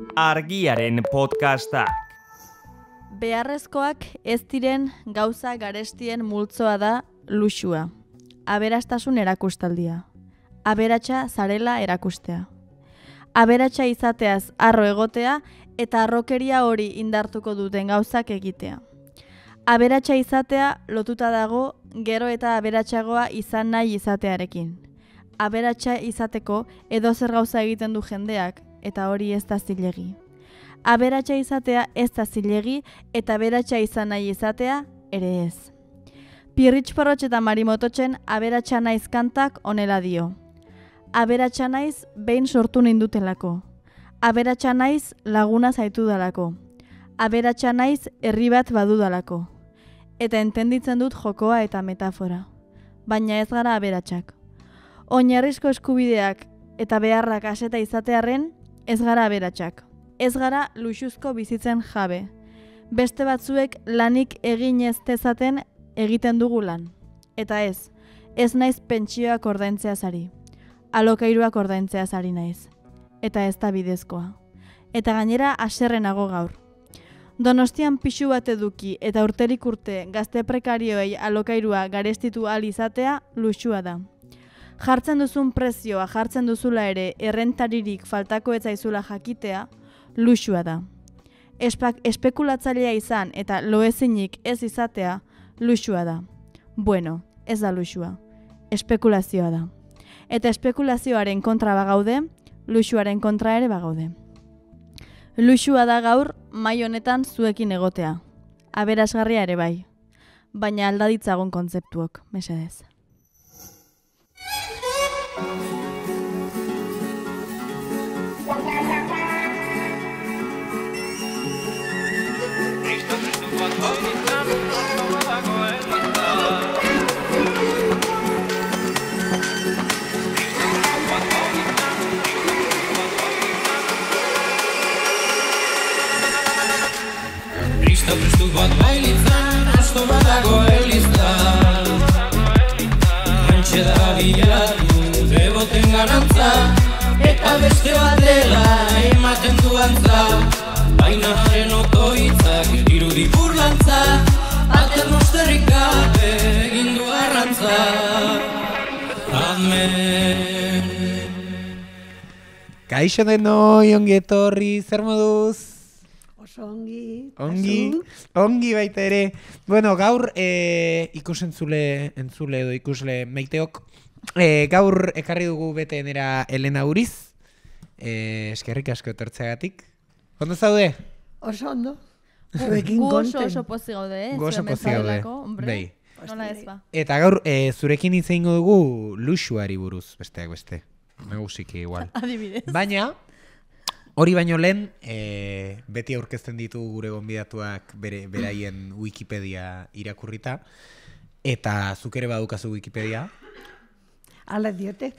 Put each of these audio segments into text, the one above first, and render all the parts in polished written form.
Argiaren podcastak. Beharrezkoak ez diren gauza garestien multzoa da luxua. Aberastasun erakustaldia. Aberatsa zarela erakustea. Aberatsa izateaz harro egotea eta harrokeria hori indartuko duten gauzak egitea. Aberatsa izatea lotuta dago gero eta aberatsagoa izan nahi izatearekin. Aberatsa izateko edozer gauza egiten du jendeak eta hori ez da zilegi. Aberatsa izatea ez da zilegi eta aberatsa izan nahi izatea ere ez. Pirritx Porrotx eta Mari Mototxen aberatsa naiz kantak honela dio. Aberatsa naiz behin sortu nindutelako. Aberatsa naiz laguna zaitu dalako. Aberatsa naiz herri bat badudalako. Eta entenditzen dut jokoa eta metafora. Baina ez gara aberatsak. Oinarrizko eskubideak eta beharrak aseta izatearren ez gara aberatsak. Ez gara luxuzko bizitzen jabe. Beste batzuek lanik egin ez dezaten egiten dugu lan. Eta ez naiz pentsioak ordaintzeaz ari. Alokairuak ordaintzeaz ari naiz. Eta ez da bidezkoa. Eta gainera haserrenago gaur. Donostian pixu bat eduki eta urterik urte gazte prekarioei alokairua garestitu ahal izatea luxua da. Jartzen duzun prezioa jartzen duzula ere errentaririk faltako ez zaizula jakitea luxua da. Espekulatzailea izan eta loezinik ez izatea luxua da. Bueno, ez da luxua. Espekulazioa da. Eta espekulazioaren kontra bagaude, luxuaren kontra ere bagaude. Luxua da gaur mai honetan zuekin egotea. Aberasgarria ere bai. Baina alda ditzagun kontzeptuok, mesedez. Prestu bat bailitzan, asto badago eliztan. Hantxe da bilatu, deboten garantza, eta beste bat dela ematen duantza. Baina haren otoitzak dirudi burlantza, baten mosterrik gabe egin du arrantza. Amen. Kaixo denoi, ongi etorri, zer moduz? Ongi baita ere. Bueno, gaur ikusentzule edo ikusle meiteok gaur ekarri dugu betenera Elena Uriz. Eskerrik asko etortzeagatik. Ondo zaude? Oso ondo. Oso pozi gaude, Oso pozi gaude. Bai. Nola ez ba. Eta gaur zurekin hitz egingo dugu luxuari buruz, besteak beste. Nagusiki igual. Adibidez. Baina hori baino lehen, beti aurkezten ditu gure gonbidatuak beraien Wikipedia irakurrita, eta zuk ere badukazu Wikipedia. Ala diote.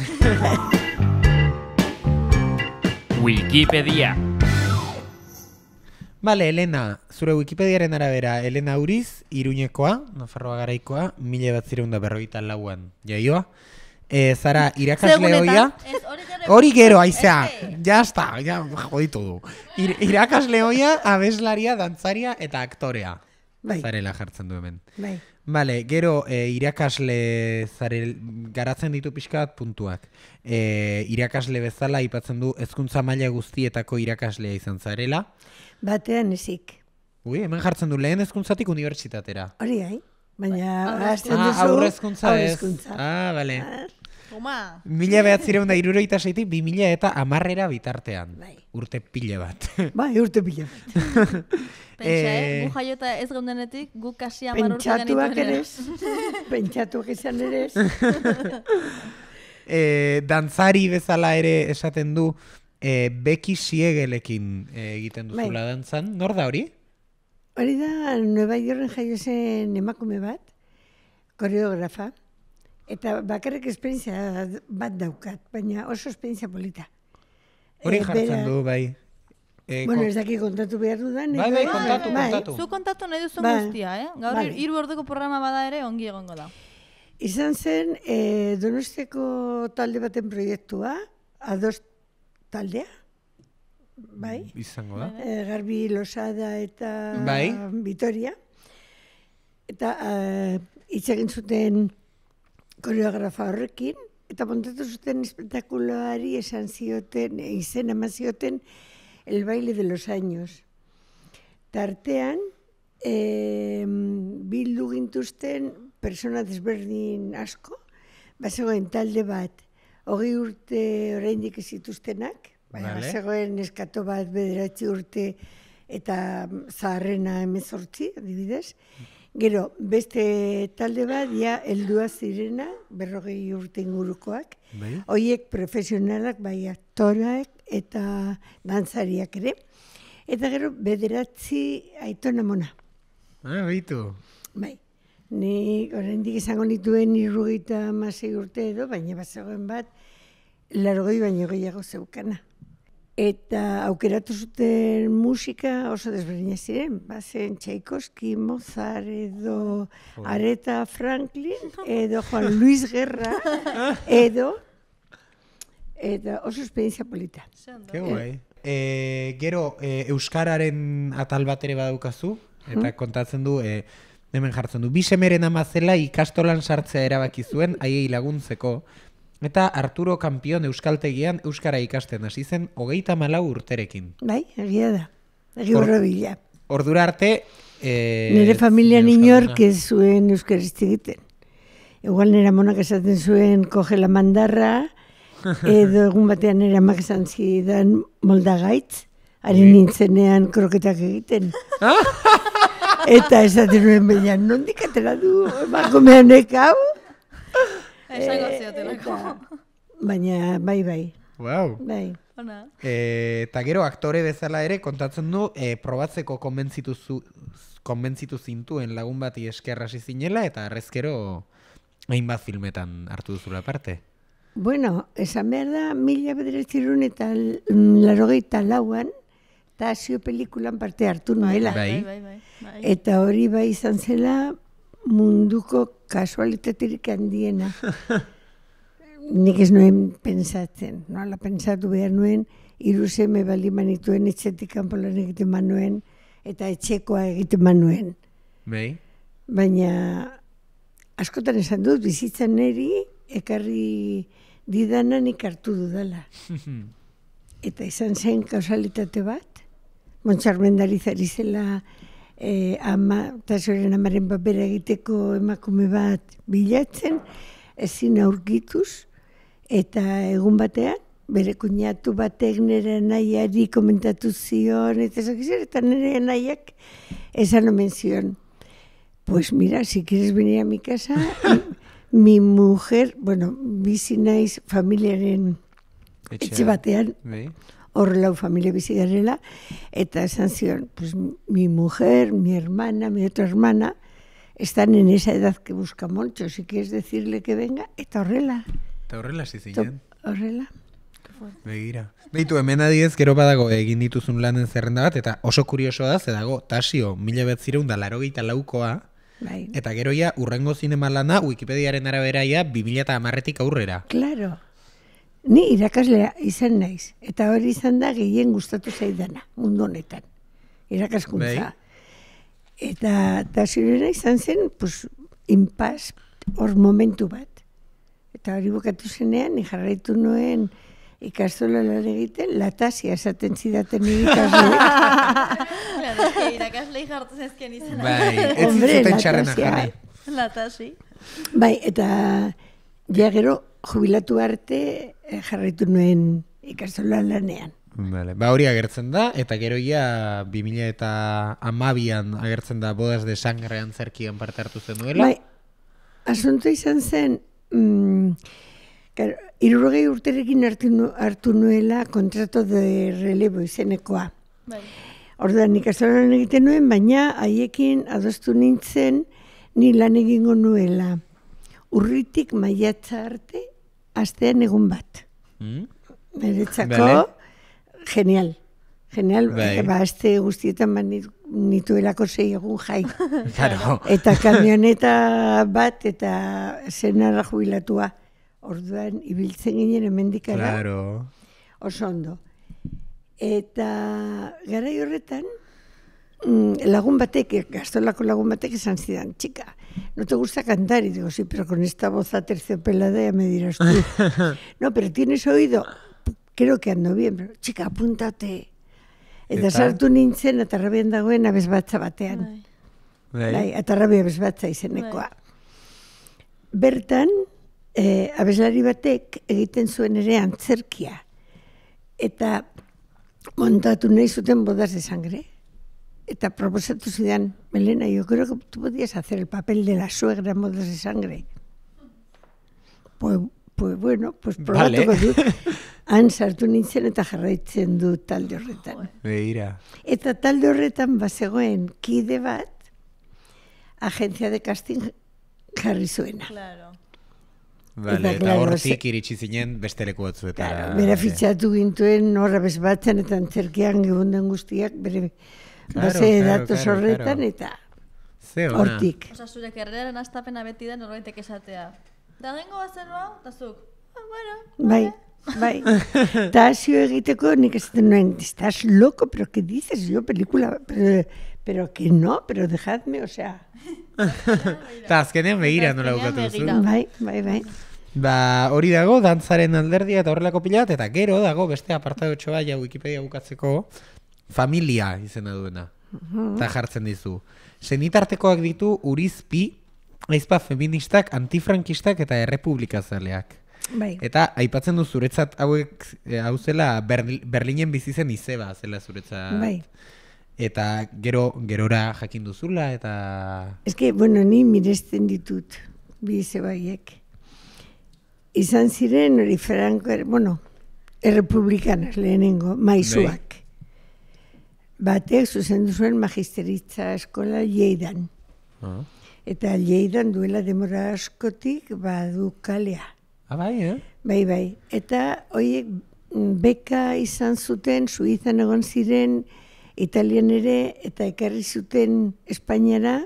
Wikipedia. Bale, Elena, zure Wikipediaren arabera, Elena Uriz, Iruñekoa, Nafarroa Garaikoa, 1944an jaioa. Zara, irakasle hoia. Hori gero, aizea. Ya está, ya joditu du. Irakasle hoia, abeslaria, dantzaria eta aktorea. Bai. Zarela jartzen du hemen. Bai. Vale, gero irakasle garatzen ditu pixka bat puntuak. Irakasle bezala aipatzen du hezkuntza maila guztietako irakaslea izan zarela. Batean ezik. Ui, hemen jartzen du lehen hezkuntzatik unibertsitatera. Hori gai. Baina azten duzu. Aurrezkuntza ez. Bale. Toma. 1976tik 2010 bitartean. Bai. Urte pile bat. Bai, urte pila bat. Pentsa, gu jaiota ez gaundenetik, gu kasi 10 urte Pentsatuak genituen ere. Pentsatuak izan ere. Dantzari bezala ere esaten du, Beki Siegelekin egiten duzula dantzan. Nor da hori? Hori da, Nueva Yorken jaio zen emakume bat, koreografa, eta bakarrik esperientzia bat daukat, baina oso esperientzia polita. Hori jartzen du, bai. Bueno, ez daki kontatu behar dudan. Bai, kontatu. Zu kontatu nahi duzun guztia, Gaur 3 orduko programa bada ere ongi egongo da. Izan zen Donostiako talde baten proiektua, A2 taldea, bai. izango da. Garbi Losada eta Bai. Vitoria. Eta hitz egin zuten koreografa horrekin, eta montatu zuten espektakuloari esan zioten, izen eman zioten, el baile de los años. Tartean, bildu gintuzten persona desberdin asko, bazegoen talde bat, 20 urte oraindik ez zituztenak, bazegoen eskato bat 9 urte eta zaharrena 18, adibidez. Gero, beste talde bat, ja, heldua zirena, 40 urte ingurukoak. Hoiek profesionalak, bai, aktorak eta dantzariak ere. Eta gero, 9 aitona mona. Beitu. Bai. Ni oraindik izango nituen 76 urte edo, baina bazegoen bat, 80 baino gehiago zeukana. Eta aukeratu zuten musika oso desberdina ziren. Bazen Tchaikovsky, Mozart, edo Aretha Franklin, edo Juan Luis Guerra, edo oso esperientzia polita. Ke guai. Gero, Euskararen atal bat ere badaukazu, eta kontatzen du, hemen jartzen du, 2 semeren ama zela ikastolan sartzea erabaki zuen, haiei laguntzeko, eta Arturo Kampion euskaltegian euskara ikasten hasi zen 34 urterekin. Bai, egia da. Egi borrobila. Ordura arte... nire familian inork ez zuen euskariztik egiten. Igual nire amonak esaten zuen coge la mandarra, edo egun batean nire amak esan zidan moldagaitz, haren nintzenean kroketak egiten. Eta esaten nuen baina, nondik atera du emakumeanek hau? Esango ziotelako. Baina, bai. Wow. Bai. Eta gero aktore bezala ere kontatzen du probatzeko konbentzitu zintuen lagun bati esker hasi zinela eta arrezkero hainbat filmetan hartu duzula parte. Bueno, esan behar da 1984an Tasio pelikulan parte hartu nuela. Bai. Eta hori bai izan zela munduko kasualitaterik handiena. Nik ez nuen pensatzen, nola pentsatu behar nuen, 3 seme bali manituen etxetik kanpolan egiten manuen, eta etxekoa egiten manuen. Bai. Baina askotan esan dut, bizitzan niri ekarri didana nik hartu dudala. Eta izan zen kausalitate bat, Montxarmendari zela Tasioren amaren papera egiteko emakume bat bilatzen, ezin aurkituz, eta egun batean, bere kuñatu batek nire nahiari komentatu zion, eta nire nahiak esan omen zion. Pues mira, si quieres venir a mi casa, mi mujer, bueno, bizi naiz familiaren etxe batean, horrelau familia bizi garela, eta esan zion, pues mi mujer, mi hermana, mi otra hermana, están en esa edad que busca Moncho, si quieres decirle que venga, eta horrela. Eta horrela zizinen? Horrela. Begira. Beitu, hemen adiez, gero badago egin dituzun lanen zerrenda bat, eta oso kurioso da, zedago, Tasio, 1984koa, bai. Eta gero ja, urrengo zinema lana, Wikipediaren arabera ja, 2010tik aurrera. Claro. Ni irakaslea izan naiz, eta hori izan da gehien gustatu zaidana, mundu honetan, irakaskuntza. Eta Tasiorena izan zen, pues, inpaz, hor momentu bat. Eta hori bukatu zenean, ni jarraitu nuen ikastola lan egiten, la Tasia esaten zidaten irakasleek. Claro, irakaslei jartu zezken izan. Bai, ez zuten txarrena jarri. La Tasi. Bai, eta ja gero jubilatu arte jarraitu nuen ikastola lanean. Vale. Ba hori agertzen da, eta gero ja 2012an agertzen da Bodas de Sangre antzerkian parte hartu zenuela. Bai, asunto izan zen, 60 urterekin hartu nuela kontrato de relevo izenekoa. Bai. Orduan ikastolan egiten nuen, baina haiekin adostu nintzen ni lan egingo nuela. Urritik maiatza arte, astean egun bat. Niretzako, genial. Ba, aste guztietan nituelako 6 egun jai. Claro. Eta kamioneta bat eta zenarra jubilatua. Orduan, ibiltzen ginen hemendikara. Claro. Oso ondo. Eta garai horretan, lagun batek, gaztolako lagun batek esan zidan, chica, no te gusta cantar, y digo, sí, pero con esta voz aterciopelada ya me dirás tú. No, pero tienes oído, creo que ando bien, pero chica, apúntate. Eta sartu nintzen, atarrabian dagoen abesbatza batean. Atarrabia abesbatza izenekoa. Bertan, abeslari batek egiten zuen ere antzerkia. Eta montatu nahi zuten bodas de sangre. Eta proposatu zidan, Melena, yo creo que tú podías hacer el papel de la suegra en bodas de sangre. Pues bueno, pues probatuko dut. Han sartu nintzen eta jarraitzen du talde horretan. Begira. Eta talde horretan bazegoen kide bat, agencia de casting jarri zuena. Claro. Vale, eta hortik iritsi zinen beste leku batzuetara. Claro, bera fitxatu gintuen horra bezbatzen eta antzerkian gebunden guztiak bere base datos horretan eta hortik. Osa, zure karreraren astapena beti da norbaitek esatea. Da gengo bazen hau, eta zuk. Bai. Eta hasio egiteko nik esaten nuen, estás loco, pero ¿qué dices? Yo película, pero que no, pero dejadme, o sea. Eta azkenean begira nola bukatu duzu. Bai. Ba, hori dago, dantzaren alderdia eta horrelako pilat, eta gero dago beste apartadotxo baia Wikipedia bukatzeko, familia izena duena. Eta jartzen dizu. Senitartekoak ditu urizpi, aizpa feministak, antifrankistak eta errepublikazaleak. Bai. Eta aipatzen du zuretzat hauek, hau zela Berlinen bizi zen izeba zela zuretzat. Bai. Eta gerora jakin duzula eta... Ez que, bueno, ni miresten ditut bi izebaiek. Izan ziren hori Franco, bueno, errepublikanas lehenengo, maizuak. Batek zuzendu zuen magisteritza eskola Lleidan. Eta Lleidan duela demora askotik badu kalea. Bai, Bai. Eta horiek beka izan zuten, Suizan egon ziren, Italian ere, eta ekarri zuten Espainiara,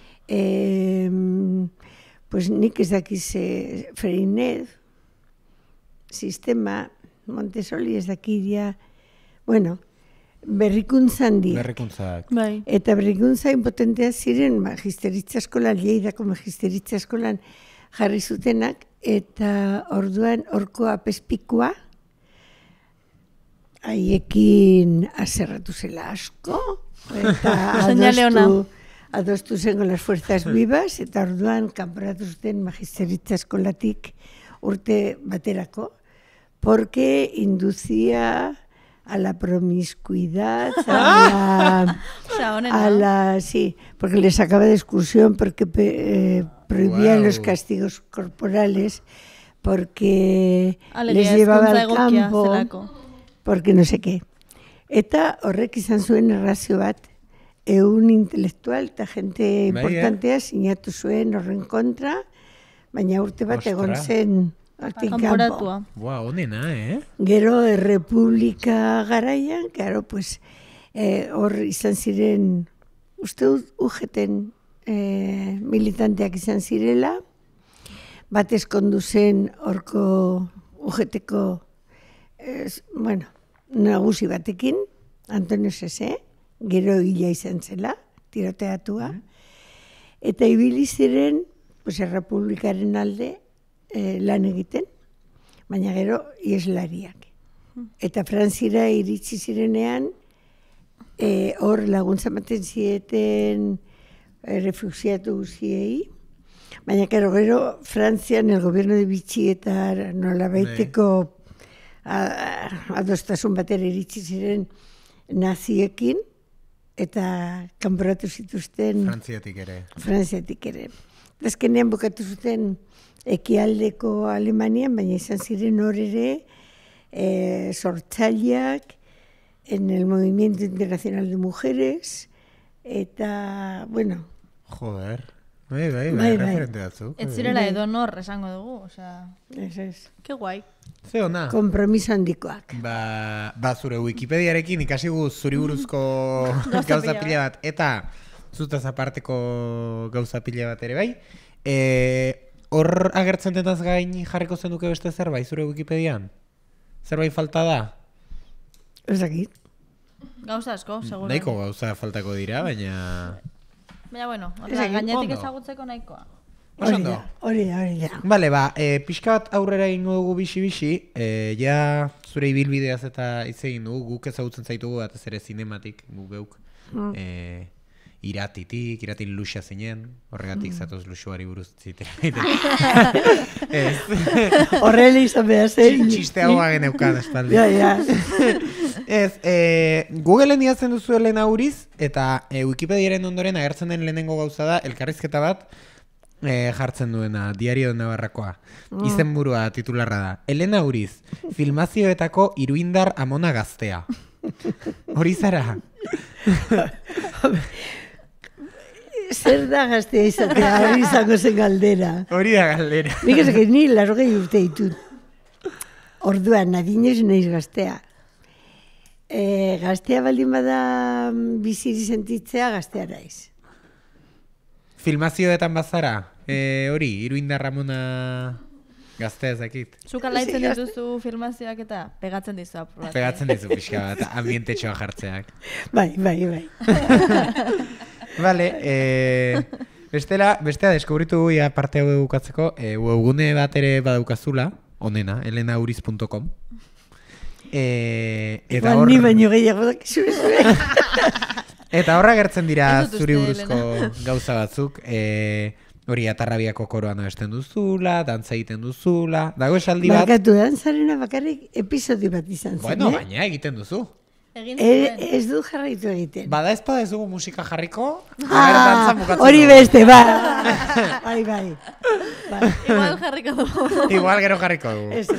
pues nik ez dakiz Freinet, sistema, Montessori ez dakiria, bueno, berrikuntza handiak. Berrikuntzak. Bai. Eta berrikuntza impotentea ziren magisteritza eskolan, Lleidako magisteritza eskolan jarri zutenak, eta orduan horko apespikua, haiekin aserratu zela asko, eta adostu zen con las fuerzas vivas, eta orduan kanporatu zuten magisteritza eskolatik urte baterako, porque inducía a la promiscuidad, sí, porque le sacaba de excursión, porque prohibía los castigos corporales, porque les llevaba al campo, porque no sé qué. Eta horrek izan zuen errazio bat, ehun intelektual eta gente importantea sinatu zuen horren kontra, baina urte bat egon zen hortik kanpo. Honena, Gero Errepublika garaian, claro, pues hor izan ziren, uste UGT-en militanteak izan zirela, bat eskondu zen horko UGT-ko, bueno, nagusi batekin, Antonio Sese, gero hila izan zela, tiroteatua, eta ibili ziren, pues, Errepublikaren alde lan egiten, baina gero ieslariak. Eta Frantzira iritsi zirenean, hor laguntza ematen zieten refugiatu guziei, baina gero Frantzian el gobierno de Vichy eta nolabaiteko adostasun batera iritsi ziren naziekin, eta kanporatu zituzten Frantziatik ere. Azkenean bukatu zuten ekialdeko Alemanian, baina izan ziren hor ere sortzaileak en el Movimiento Internacional de Mujeres, eta, bueno... Joder, bai, referente batzuk. Ez zirela edonor esango dugu, osea... Ez. Ke guai. Ze ona. Kompromiso handikoak. Ba, zure Wikipediarekin ikasi zuri buruzko gauza pila bat, eta zutaz aparteko gauza pila bat ere bai. Hor agertzen denaz gain jarriko zenduke beste zerbait zure Wikipedian? Zerbait falta da? Ezakit. Gauza asko, seguro. Nahiko gauza faltako dira, baina... Baina, bueno, Ezakit, gainetik ondo. ezagutzeko nahikoa. Osondo. Hori da. Bale, pixka bat aurrera egingo dugu bixi-bixi, ja zure ibilbideaz eta hitz egin dugu, guk ezagutzen zaitugu, batez ere zinematik, guk geuk, iratin luxa zinen, horregatik zatoz luxuari buruz zitera. Horrela izan behar zen. Txiste hau geneukan espaldi. Ja. Googleen idazten duzu Elena Uriz, eta Wikipediaren ondoren agertzen den lehenengo gauza da, elkarrizketa bat, jartzen duena, Diario de Navarrakoa. Izenburua titularra da. Elena Uriz, filmazioetako iruindar amona gaztea. Hori zara? Zer da gaztea izatea, hori izango zen galdera. Hori da galdera. Nik ezakit ni 80 urte ditut. Orduan, adinez naiz gaztea. Gaztea baldin bada biziri sentitzea, gaztea naiz. Filmazioetan bazara, hori, iruindar amona gaztea ezakit. Zuk alaitzen dituzu filmazioak eta pegatzen dizu apur bat. Pegatzen dizu pixka bat, ambientetxoa jartzeak. Bai. Vale, bestea deskubritu ja parte hau edukatzeko, webgune bat ere badaukazula, onena, elenauriz.com. Eta hor... Ni baino gehiago dakizu. Eta horra gertzen dira Ez dut zuri uste, buruzko gauza batzuk, hori Atarrabiako koroan abesten duzula, dantza egiten duzula, dago esaldi bat... Bakatu dantzarena bakarrik episodi bat izan zen, Bueno, baina egiten duzu. Egin zuen. Ez du jarraitu egiten. Bada ez dugu musika jarriko, dantza bukatzen Hori dugu. beste, bai. Igual jarriko dugu. Igual gero jarriko dugu. Ez.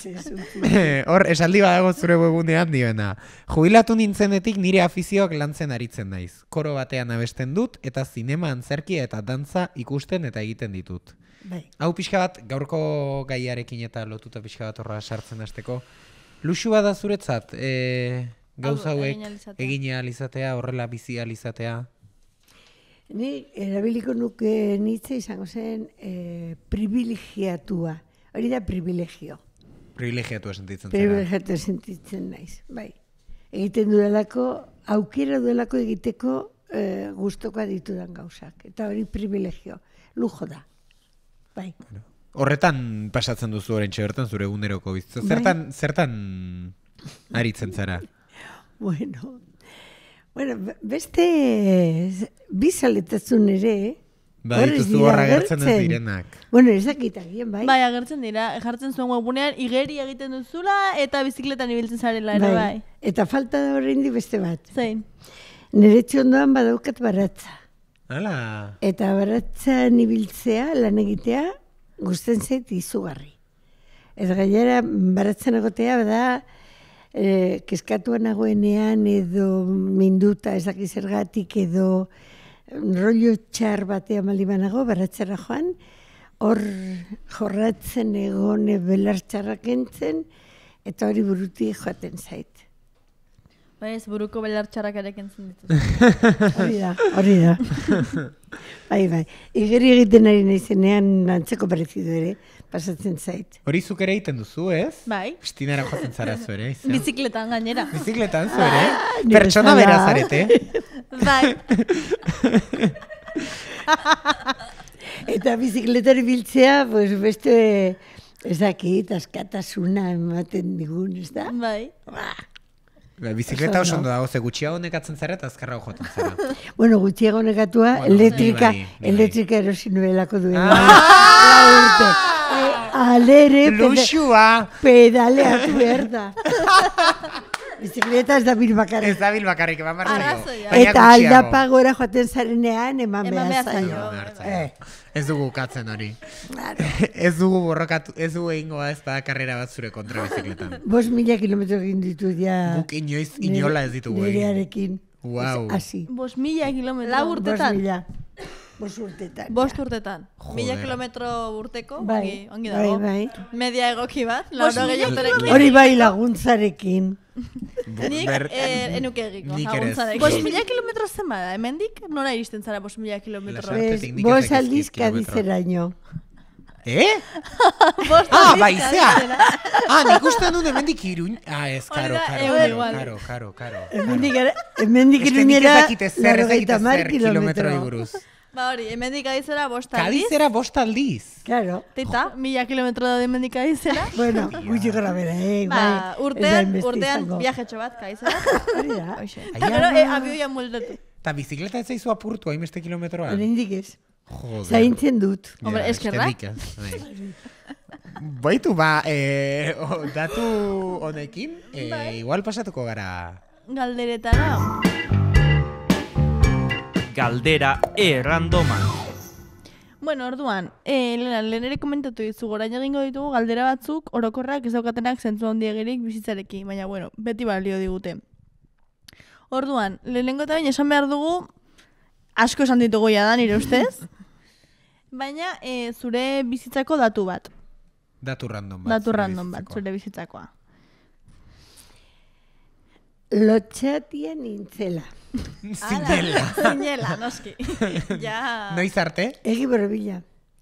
Hor, esaldi badago zure webunean dioena. Jubilatu nintzenetik nire afizioak lantzen aritzen naiz. Koro batean abesten dut eta zinema antzerkia eta dantza ikusten eta egiten ditut. Bai. Hau pixka bat, gaurko gaiarekin eta lotuta pixka bat horra sartzen hasteko. Luxu bada zuretzat, gauza hauek egin ahal izatea, horrela bizi ahal izatea. Ni erabiliko nuke nitze izango zen privilegiatua. Hori da privilegio. Privilegiatua sentitzen zara. Privilegiatua sentitzen naiz, bai. Egiten duelako, aukera duelako egiteko gustokoa ditudan gauzak. Eta hori privilegio, lujo da. Bai. Horretan pasatzen duzu orentxe bertan zure eguneroko bizitza. Zertan aritzen zara? Bueno, beste bizaletasun ere, Badituzu horra agertzen ez direnak. Bueno, ezakitagien, bai. Bai, agertzen dira, jartzen zuen webunean, igeri egiten duzula eta bizikletan ibiltzen zarela ere, bai. Eta falta da horreindi beste bat. Zein? Nire txondoan badaukat baratza. Hala. Eta baratzan ibiltzea, lan egitea, gusten zait izugarri. Eta gainera, baratzan egotea, bada, keskatuan nagoenean edo minduta ezaki zergatik edo rollo txar batean malibanago, baratzara joan, hor jorratzen egon belar txarrak entzen, eta hori buruti joaten zait. Bai, ez buruko belar txarrak ere kentzen dituz. Hori da. Bai. Igeri egiten ari naizenean antzeko parezidu ere, pasatzen zait. Hori zuk ere egiten duzu, ez? Bai. Estinara joatzen zara zu ere. Bizikletan gainera. Bizikletan zu ere. Pertsona bera zarete. Bai. Eta bizikletari biltzea, pues beste ezakit, askatasuna ematen digun, ez da? Bai. Bizikleta oso ondo dago, ze gutxiago nekatzen zara eta azkarrago joaten zara. Bueno, gutxiago nekatua, elektrika erosi nuelako duena. Ah! Alere, Luxua! pedaleatu behar da. Bizikleta ez da bilbakarrik. Ez da bilbakarrik, eman behar zaio. Arrazoia. Eta aldapa gora joaten zarenean, eman behar zaio. Ez dugu ukatzen hori. Ez dugu borrokatu, ez dugu egingo ez bada karrera bat zure kontra bizikletan. 5.000 kilometro egin ditu ja. Guk inoiz inola ez ditugu egin. Nirearekin. Wow. Asi. 5.000 kilometro. 4 urtetan. 5 urtetan. 5 urtetan. Joder. 1000 kilometro urteko, Bai, ongi dago. bai. Media egoki bat, 80 urterekin. Hori bai laguntzarekin. Nik enuke egiko, Nik ere ez. laguntzarekin. 5.000 kilometro zen bada, hemendik nora iristen zara 5.000 kilometro? Lasarte. Nik ez Bos dakizkit aldiz kilometro. kadizeraino. Baizea! Nik uste duen hemendik Iruñ... Ez, karo. Hemendik Iruñera Ez dakite zer kilometroi buruz. Ba hori, hemendik Adizera 5 aldiz. Kadizera 5 aldiz. Claro. Tita, 1000 kilometro da hemendik Adizera. Bueno, gutxi gara bera, Ba, urtean viajetxo bat Kadizera. Hori da. Eta gero, abioia muldatu. Eta bizikleta ez zaizu apurtu hainbeste kilometroa? Oraindik ez. Joder. Zaintzen dut. Hombre, eskerrak. Baitu, datu honekin, igual pasatuko gara. Galderetara. Galdera errandoma. Bueno, orduan, lehen ere komentatu dizu, gorain egingo ditugu galdera batzuk orokorrak ez daukatenak zentzu handiegirik bizitzarekin, baina bueno, beti balio digute. Orduan, lehenengo eta bain esan behar dugu, asko esan ditugu ja da, nire ustez, baina zure bizitzako datu bat. Datu random bat. Zure bizitzakoa. Lotxatia nintzela. Zinela, noski. Ja. Noiz arte? Egi borobila.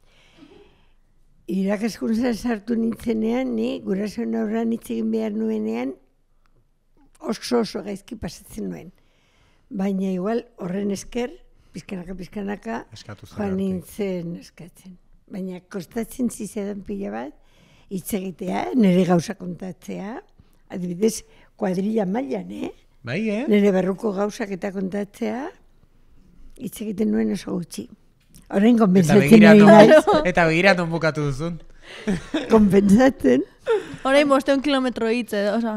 Irakaskuntza sartu nintzenean, ni gurasoen aurrean hitz egin behar nuenean, oso gaizki pasatzen nuen. Baina igual horren esker, pizkanaka, joan nintzen eskatzen. Baina kostatzen zizedan pila bat, hitz egitea, nire gauza kontatzea, adibidez, kuadrilla mailan, Bai, nire barruko gauzak eta kontatzea, hitz egiten nuen oso gutxi. Horrein konpentsatzen nahi naiz. Eta begira non bukatu duzun. Konpentsatzen. Horrein 500 kilometro hitz, oza.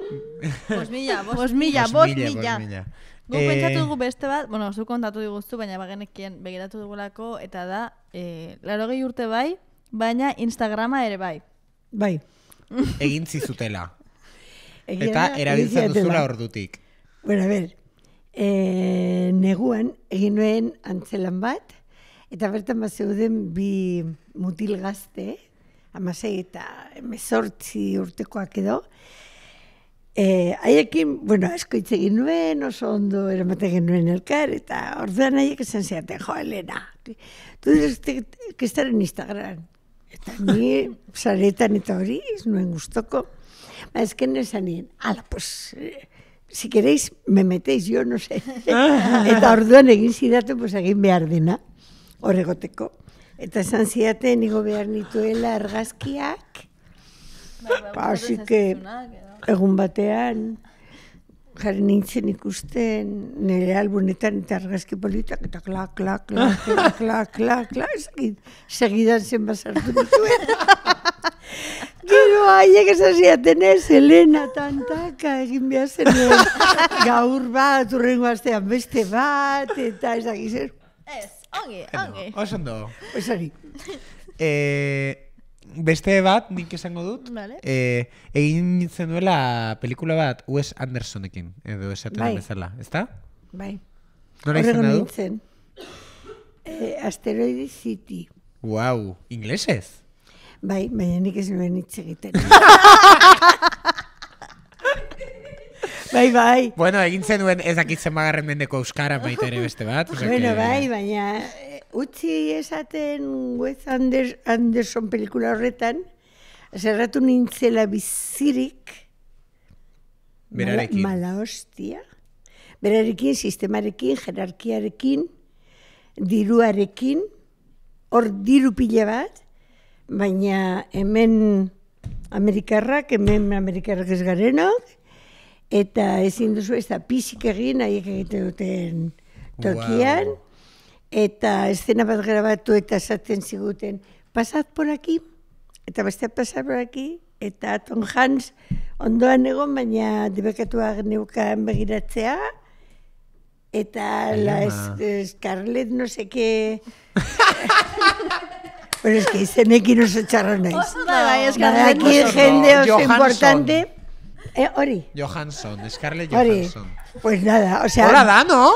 5.000. Gu pentsatu dugu beste bat, bueno, zu kontatu diguztu, baina bagenekien begiratu dugulako, eta da, 80 urte bai, baina Instagrama ere bai. Bai. Egin zizutela. Eta erabiltzen duzula ordutik. Bueno, a ver, neguan egin nuen antzelan bat, eta bertan bat zeuden bi mutil gazte, 16 eta 18 urtekoak edo, haiekin, bueno, asko hitz egin nuen, oso ondo eramaten genuen elkar, eta orduan haiek esan zeaten, jo, Elena, tu tienes que estar en Instagram. Eta ni saretan eta hori, ez nuen gustoko. Ezken esan nien, ala, pues, si queréis, me metéis, yo no sé. Eta orduan egin zidaten, pues, egin behar dena, horregoteko. Eta esan zidaten, nigo behar nituela argazkiak. Así que, egun batean, jarri nintzen ikusten, nire albunetan eta argazki politak, eta kla, segidan zen basartu nituen. Gero, haiek esan ziaten ez, Elena, tantaka, egin behar zenuen, gaur bat, urrengo astean beste bat, eta ezagizen. Ez, ongi. Osondo. Esari. Beste bat, nik esango dut, Vale. egin zenuela pelikula bat Wes Andersonekin, edo esaten bezala, ezta? Bai. Nola izan da du? Nintzen. Asteroid City. Wow, inglesez? Bai, baina nik ez nuen hitz egiten. Bai. Bueno, egin zenuen ez dakitzen magarren mendeko euskara baita ere beste bat. Bueno, bai, baina utzi esaten Wes Anderson pelikula horretan, zerratu nintzela bizirik, berarekin. Mala hostia. Berarekin, sistemarekin, jerarkiarekin, diruarekin, hor diru pila bat, baina hemen Amerikarrak ez garenok, eta ezin duzu ez da pisik egin, haiek egite duten tokian, eta eszena bat grabatu eta esaten ziguten, pasat por aquí, eta beste pasat por aquí, eta Tom Hanks ondoan egon, baina debekatua neukan begiratzea, eta la Scarlett no sé qué... Pero es que izenekin oso txarra naiz. Aquí jende oso importante. Hori. Scarlett Johansson. Pues nada, o sea... Hola da, ¿no?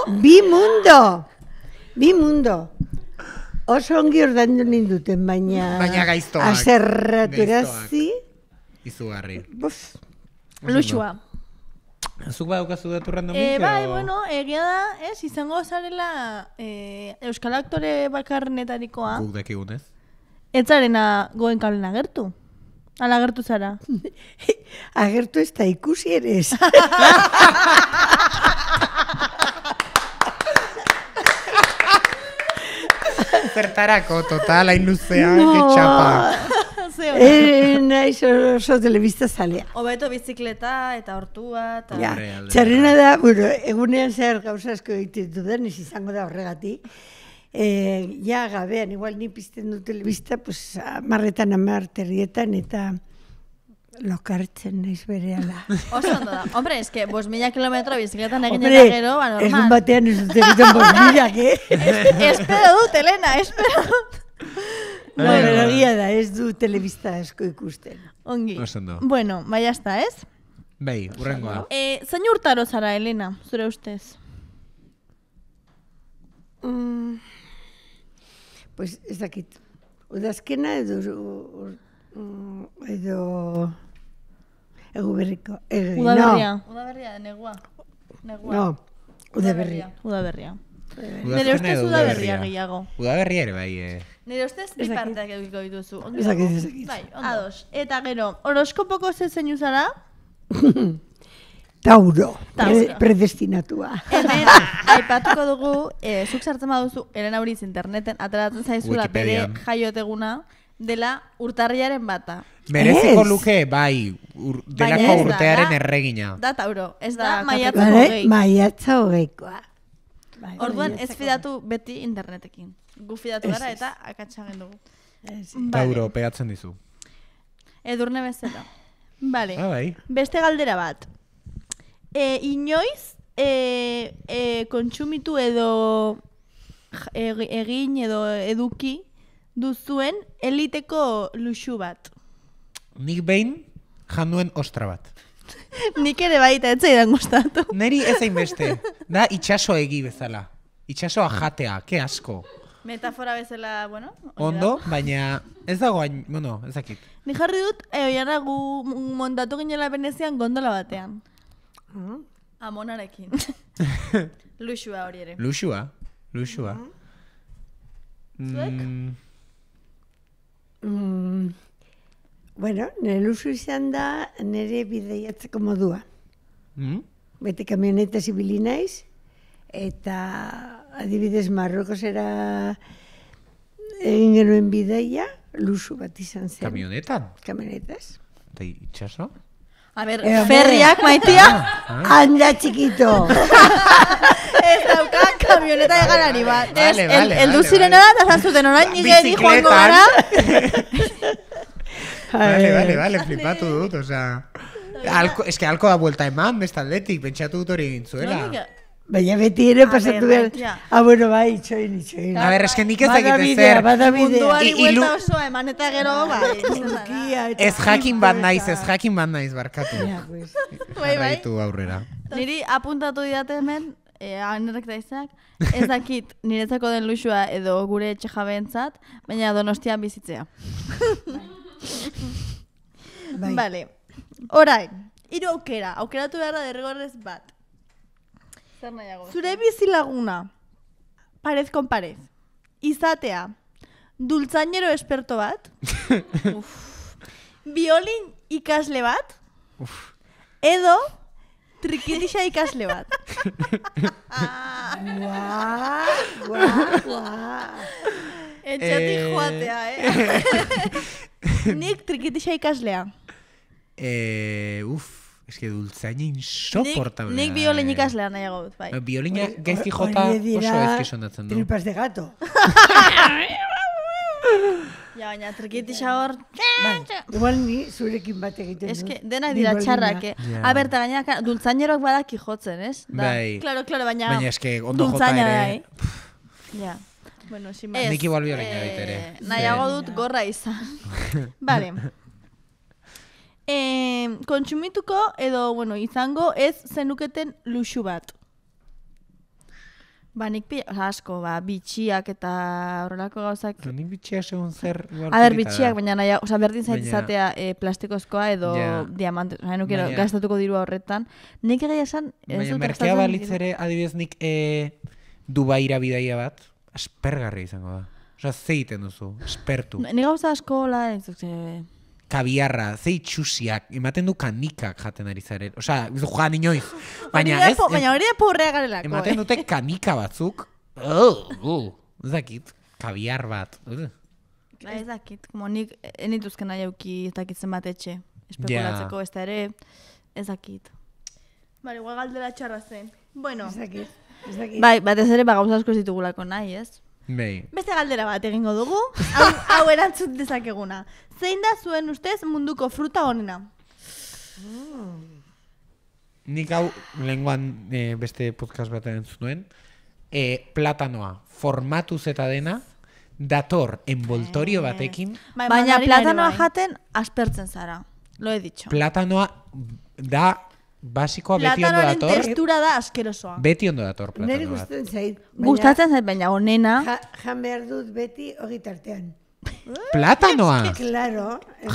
Bi mundo. Oso ongi ordaindu ninduten, baina gaiztoak. Aserratu erazi. Izugarri. Luxua. Zuk badaukazu datu randomik? Bai, bueno, egia da, izango zarela Euskal Aktore bakarnetarikoa. Guk dakigunez. Etzarena goen kalen agertu? Ala agertu zara? Agertu ez da ikusi ere ez. Zertarako, total, hain luzea, ketxapa. Naiz oso telebista zalea. Hobeto bizikleta eta hortua. Ja, txarrena da, bueno, egunean zer gauza asko egiten dudan, ez izango da horregatik. Ja, gabean, igual ni pizten du telebista, pues, 10 terrietan, eta lokartzen naiz berehala. Oso ondo da. Hombre, es que 5.000 kilometro bizikletan egin eta gero, ba, normal. Egun batean ez dut egiten 5.000, Espero dut, Elena, espero dut. Bueno, egia da, ez du telebista asko ikusten. Ongi. Oso ondo. Bueno, bai hasta, ez? Bai, urrengoa. Zain urtaro zara, Elena, zure ustez? Pues ez dakit. Udazkena edo eguberriko. Udaberria. Udaberria, negua. No, udaberria. Udaberria. Nire ustez udaberria gehiago. Udaberria ere bai. Nire ustez bi parteak egiko dituzu. Ezakit. Bai, ados. Eta gero, horoskopoko zein zara? Tauro, predestinatua. Hemen, aipatuko dugu, zuk sartzen baduzu, Elena Uriz interneten, ateratzen zaizula bere jaioteguna dela urtarriaren bata. Mereziko luke, bai, delako urtearen erregina. Da Tauro, ez da maiatza hogei. Maiatza hogeikoa. Orduan ez fidatu beti internetekin. Gu fidatu gara eta akatsagen dugu. Tauro, pegatzen dizu. Edurne bezala. Vale. Bai. Beste galdera bat. Inoiz kontsumitu edo egin edo eduki duzuen eliteko luxu bat. Nik behin janduen ostra bat. Nik ere baita etzaidan gustatu. Neri ez hainbeste. Da itxaso egi bezala. Itxasoa jatea, ke asko. Metafora bezala, bueno. Ondo, baina ez dago hain, bueno, ez dakit. Ni jarri dut, oiara gu montatu ginela Venezian gondola batean. Amonarekin. Luxua hori ere. Luxua. Zuek? Bueno, nire luxu izan da nire bideiatzeko modua. Beti kamioneta zibili naiz, eta adibidez Marrokosera egin genuen bideia, luxu bat izan zen. Kamionetan? Kamionetaz. Eta itxaso? A ver, ferriak maitia. Anda, txikito. Ez dauka kamioneta egarari bat. El duzirena da, eta zantzuten orain nigeri joango gara. Vale, flipatu dut, osea. Es que alko da vuelta eman, bestaldetik, pentsatu dut hori egin zuela. Baina beti ere pasatu behar. Bueno, bai, itxoin. A ver, es que nik ez dakit ezer. Munduari vuelta osoa eman eta gero, bai. Ez jakin bat naiz, barkatu. Jarraitu aurrera. Niri apuntatu didate hemen, anerrek daizak, ez dakit niretzako den luxua edo gure etxe jabeentzat, baina Donostian bizitzea. Vale. Orain, 3 aukera. Aukeratu behar da derrigorrez bat. Zer nahiago? Zure bizilaguna, parez con parez, izatea, dultzainero esperto bat, violin ikasle bat, edo trikitixa ikasle bat. Etxatik joatea, Nik trikitixa ikaslea. Es que dultzaina insoportable. Nik violin ikaslea nahiago dut, bai. Violina gaizki jota oso ezki sonatzen du. Tripas de gato. Ja, baina trikitixa hor... Igual ni zurekin bat egiten du. Ez que denak dira txarrak, A ber, eta gaina dultzainerok badaki jotzen, ez? Bai. Claro, baina... Baina eske ondo jota ere... Ja. Bueno, sin más. Nik igual violina baitere. Nahiago dut gorra izan. Vale. Kontsumituko edo, bueno, izango ez zenuketen luxu bat. Nik asko, bitxiak eta horrelako gauzak. Nik bitxiak segun zer... bitxiak, baina berdin zait izatea plastikozkoa edo diamante. Nukero, gastatuko dirua horretan. Nik egia esan... Baina merkea balitzere, adibidez nik Dubaira bidaia bat, aspergarri izango da. Osa, ze egiten duzu, espertu. Ni gauza asko, Kabiarra, ze itxusiak, ematen du kanikak jaten ari zaren. Osa, ez du joan inoiz. Baina ez, baina hori da pobrea garelako. ematen dute kanika batzuk. Ez dakit, kabiar bat. Ez dakit, como nik enituzken nahi auki ez dakitzen bat etxe. Espekulatzeko ez da ere, ez dakit. Bale, igual galdera txarra zen. Bueno, Ez dakit. bai, batez ere gauza asko ditugulako nahi, ez? Bai. Beste galdera bat egingo dugu, hau erantzun dezakeguna. Zein da zuen ustez munduko fruta honena? Nik hau lenguan beste podcast bat entzun nuen. Platanoa, formatuz eta dena, dator envoltorio batekin. Baina platanoa jaten aspertzen zara, lo he dicho. Platanoa da basikoa beti ondo Platanoaren dator. textura da askerosoa. Beti ondo dator Neri platano bat. gustatzen zait. Gustatzen zait, baina honena. Jan behar dut beti hori tartean. Platanoa! Claro,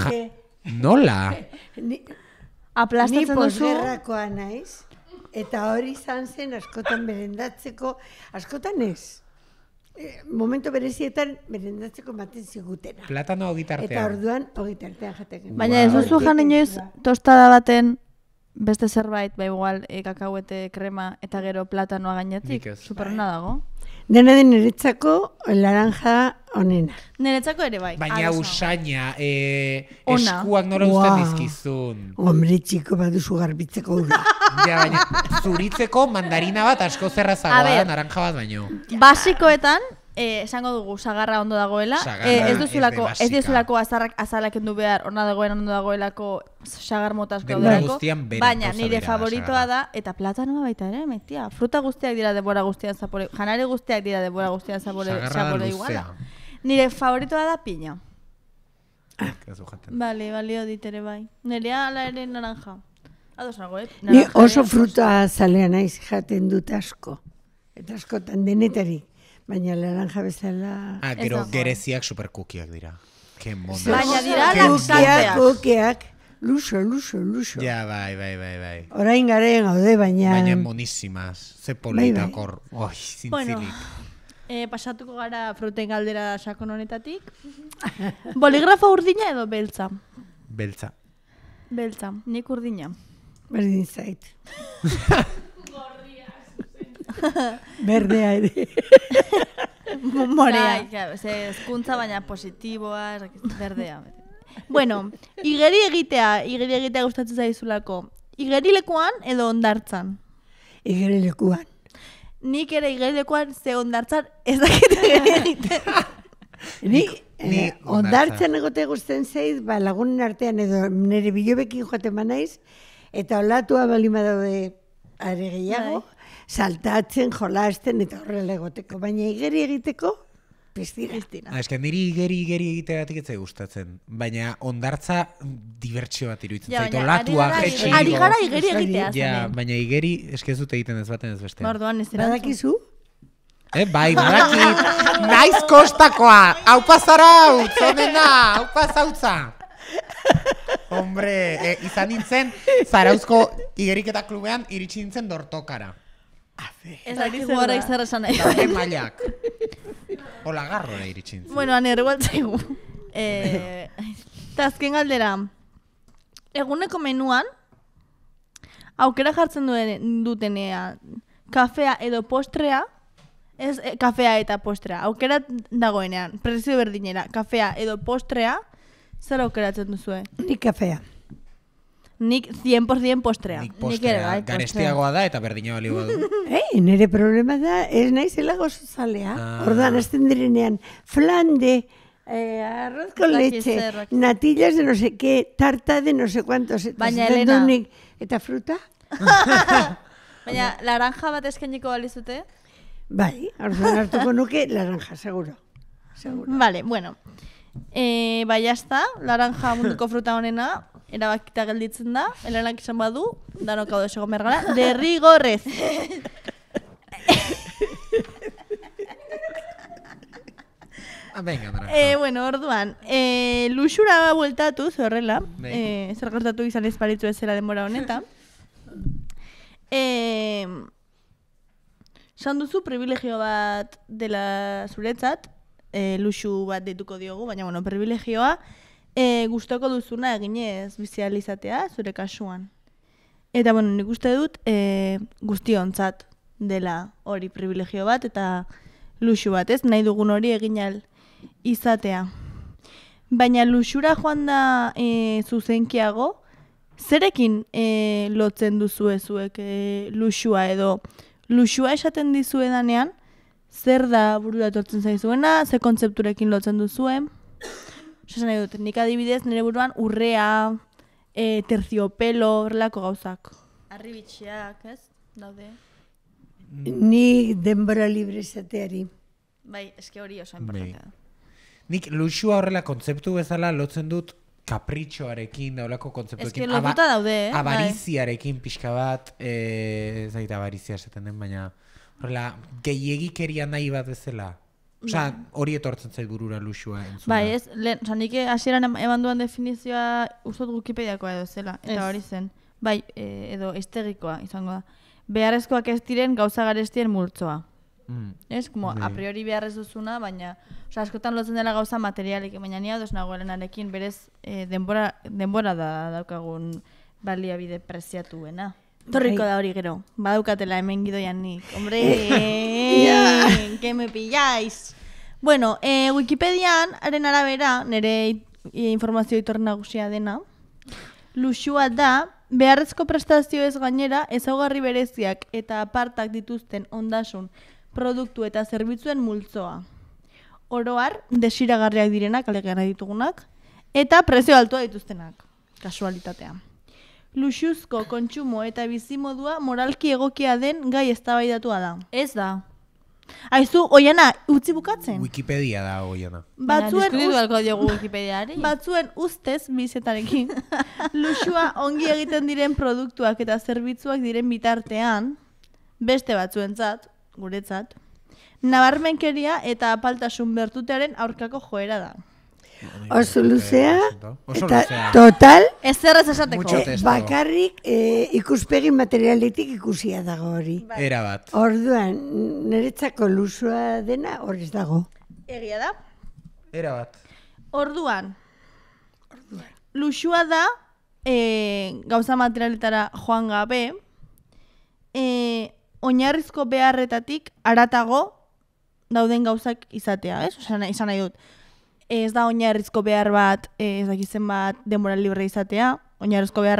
Nola? ni Aplastatzen duzu. posgerrakoa naiz, eta hori izan zen askotan berendatzeko, askotan ez. Momento berezietan berendatzeko ematen zigutena. Platanoa Eta ogitartean. orduan hori tartean jaten. Baina ez duzu jan inoiz tostada baten beste zerbait, ba igual kakauete krema eta gero platanoa gainetik. Nik ez. Superona dago. Dena den niretzako laranja onena. Niretzako ere bai. Baina ados nago. usaina, Ona. eskuak nola uzten Wow. dizkizun. Hombre, txiko baduzu garbitzeko ura. Ja, baina zuritzeko mandarina bat asko A zerrazagoa da, ber. naranja bat baino. Basikoetan, esango dugu sagarra ondo dagoela. Sagarra Ez duzulako, ez de ez basika. dizulako azalak kendu behar, ondo dagoelako sagar motaz Denbora gaudelako. guztian bera, Baina gauza nire bera da favoritoa sagarra. da, eta platanoa baita ere, metia. Fruta guztiak dira denbora guztian zapore, janare guztiak dira denbora guztian zapore Sagarra da iguala. luzea. Nire favoritoa da piña. Ez du jaten. Bale, balio dit ere bai. Nerea ala ere naranja. Ados nago, Ni Naranja oso ere, fruta zalea naiz jaten dut asko. Eta askotan denetarik. Baina laranja bezala... Gero dago. gereziak superkukiak dira. Que mona. Baina dira Kukeak, laxanteak. kukeak. Luso. Ja, bai. Orain garen gaude, baina... Baina monísimas. Ze politakor. Oi, Bueno, zintzilik. pasatuko gara fruten galdera sakon honetatik. Boligrafo urdina edo beltza? Beltza. Beltza, nik urdina. Berdin zait. Berdea ere. Morea. Ze ezkuntza baina positiboa, berdea. Bueno, igeri egitea gustatzen zaizulako. Igerilekuan edo hondartzan? Igerilekuan. Nik ere igerilekuan ze hondartzan ez dakit igeri egitea. Ni Ni ondartzen egote gusten zait, ba, lagunen artean edo nire bilobekin joaten manaiz, eta olatua balima daude are gehiago, saltatzen, jolasten eta horrela egoteko. Baina igeri egiteko, piztira. Eske niri igeri egiteagatik ez zait gustatzen. Baina ondartza dibertsio bat iruditzen Ja, zait. baina Olatua, jetxi. ari gara igeri egitea Ja, zen. baina igeri eske ez dute egiten ez baten ez bestean. Orduan ez erantzun. Badakizu? Bai, badakit. Naiz kostakoa. Hau pasarautz, onena. Hau pasautza. Hombre, izan nintzen, Zarauzko igeriketa klubean iritsi nintzen dortokara. Ez dakit horrek zer esan nahi. Daude mailak. Olagarrora iritsi nintzen. Bueno, ane erregualtzaigu. Eta azken galdera. Eguneko menuan, aukera jartzen dutenean, kafea edo postrea, ez kafea eta postrea, aukera dagoenean, prezio berdinera, kafea edo postrea, zer aukeratzen duzue? Ni kafea. Nik 100% postrea. Nik ere postrea, bai, garestiagoa da eta berdina balio badu. Nire problema da, ez naizela gozo zalea. Ordan, azten direnean, flan de arroz con leche, natillas de no sé qué, tarta de no sé cuántos. Baina, Elena. Eta fruta? Baina, laranja bat eskainiko balizute? Bai, orduan hartuko nuke laranja, seguro. Vale, bueno. Bai, jazta, laranja munduko fruta honena, erabakita gelditzen da, Elenak izan badu, danok hau desegon behar gara, derrigorrez. Venga, naranja. Bueno, orduan, luxura bueltatu, horrela, zer gertatu izan ez balitzu ez zera denbora honetan. Esan duzu privilegio bat dela zuretzat, luxu bat deituko diogu, baina bueno, privilegioa gustoko duzuna eginez bizializatea zure kasuan. Eta bueno, nik uste dut guztiontzat dela hori privilegio bat eta luxu bat, ez? Nahi dugun hori egin ahal izatea. Baina luxura joan da zuzenkiago, zerekin lotzen duzue zuek luxua edo luxua esaten dizuedanean, zer da burura etortzen zaizuena, ze kontzepturekin lotzen duzuen? Osa nahi dut, nik adibidez nire buruan urrea, terciopelo, horrelako gauzak. Arribitxeak, ez? Daude. Ni denbora libre izateari. Bai, eske hori oso importantea da. Nik luxua horrela kontzeptu bezala lotzen dut kapritxoarekin, daulako kontzeptuekin. Eske lotuta daude, Avariziarekin pixka bat, ez da avarizia esaten den, baina horrela gehiegikeria nahi bat bezala. Osa, hori etortzen zait burura luxua entzuna. Bai, ez, nik hasieran eman duan definizioa ustot Wikipediakoa edo zela, eta hori zen. Bai, edo estegikoa izango da. Beharrezkoak ez diren gauza garestien multzoa. Ez, como a priori beharrez duzuna, baina askotan lotzen dela gauza materialik, baina ni ados nagoelenarekin berez denbora da daukagun baliabide preziatuena. Torriko da hori gero, badaukatela hemen gidoian nik. Hombre, que me pilláis. Bueno, Wikipedian, haren arabera, nire informazio itor nagusia dena, luxua da, beharrezko prestazioez gainera, ezaugarri bereziak eta apartak dituzten ondasun, produktu eta zerbitzuen multzoa. Oroar, desiragarriak direnak, alegean ditugunak, eta prezio altua dituztenak, kasualitatea. Luxuzko kontsumo eta bizimodua moralki egokia den gai eztabaidatua da. Ez da. Aizu, Oiana, utzi bukatzen. Wikipedia da, Oiana. Batzuen ustez, bizetarekin, luxua ongi egiten diren produktuak eta zerbitzuak diren bitartean, beste batzuentzat, guretzat, nabarmenkeria eta apaltasun bertutearen aurkako joera da. Oso luzea, eta total, ezer ez esateko. Bakarrik ikuspegi materialetik ikusia dago hori. Era bat. Orduan, niretzako luxua dena horiz dago. Egia da. Era bat. Orduan, luxua da, gauza materialetara joan gabe, oinarrizko beharretatik haratago dauden gauzak izatea, ez? Izan nahi dut. Ez da oinarrizko behar bat, ez dakizen bat denbora libre izatea, oinarrizko beharra,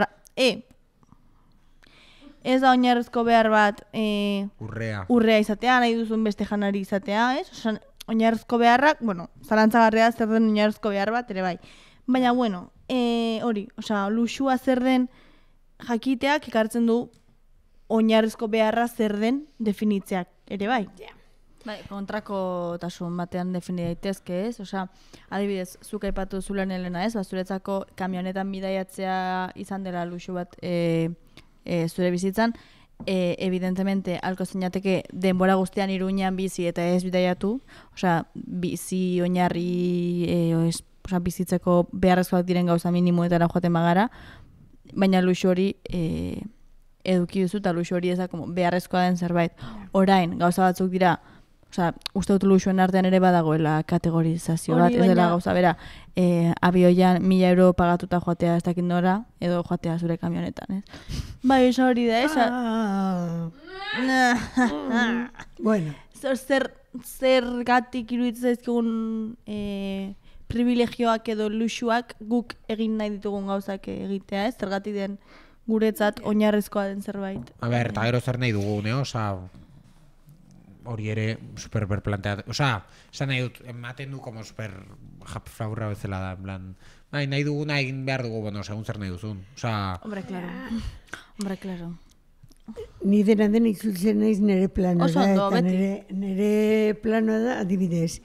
ez da oinarrizko behar bat urrea izatea, nahi duzun beste janari izatea, ez? Osan, oinarrizko beharrak, bueno, zalantzagarria zer den oinarrizko behar bat, ere bai. Baina, bueno, hori, osa, luxua zer den jakiteak ekartzen du oinarrizko beharra zer den definitzeak, ere bai. Bai, kontrakotasun batean defini daitezke, ez? Osea, adibidez, zuk aipatu zulen Elena, ez? Zuretzako kamionetan bidaiatzea izan dela luxu bat zure bizitzan, evidentemente alko zeinateke denbora guztian Iruñean bizi eta ez bidaiatu, osea, bizi oinarri bizitzeko beharrezkoak diren gauza minimoetara joaten bagara, baina luxu hori eduki duzu eta luxu hori ez da beharrezkoa den zerbait. Orain, gauza batzuk dira, osea, uste dut luxuen artean ere badagoela kategorizazio bat, ez dela gauza bera, abioian 1.000 euro pagatuta joatea ez dakit nora, edo joatea zure kamionetan, ez? Bai, esa hori da, esa... Bueno. Zergatik iruditzen zaizkigun privilegioak edo luxuak guk egin nahi ditugun gauzak egitea, ez? Zergatik den guretzat oinarrizkoa den zerbait. A ber, eta gero zer nahi dugu, ne? Osa, hori ere super berplanteat. Osa, esan nahi dut, ematen du como super favorra bezala da, en plan, nahi duguna egin behar dugu, bueno, segun zer nahi duzun. Osa... Hombre, claro. Ni dena itzultzen naiz nire plano da, eta nire plano da, adibidez,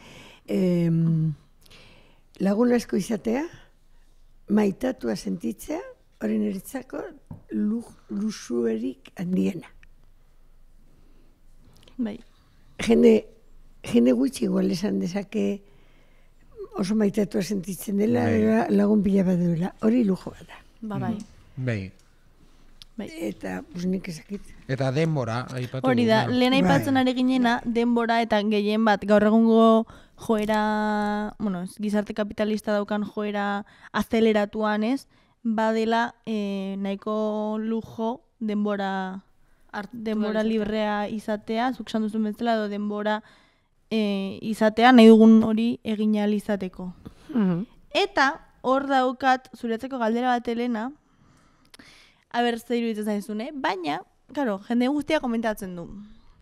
lagun asko izatea, maitatua sentitzea, hori niretzako luxuerik handiena. Bai. Jende gutxi igual esan dezake oso maitatua sentitzen dela, lagun pila bat duela. Hori lujo bat da. Bai. Bai. Eta, nik ezakit. Eta denbora, aipatu. Hori da, lehen aipatzen ari ginena, denbora eta gehien bat, gaur egungo joera, gizarte kapitalista daukan joera azeleratuan ez, badela nahiko lujo denbora librea izatea, zuk esan duzun bezala, edo denbora izatea, nahi dugun hori egin ahal izateko. Eta, hor daukat, zuretzeko galdera bat, Elena, zer iruditzen zaizun, baina, claro, jende guztia komentatzen du.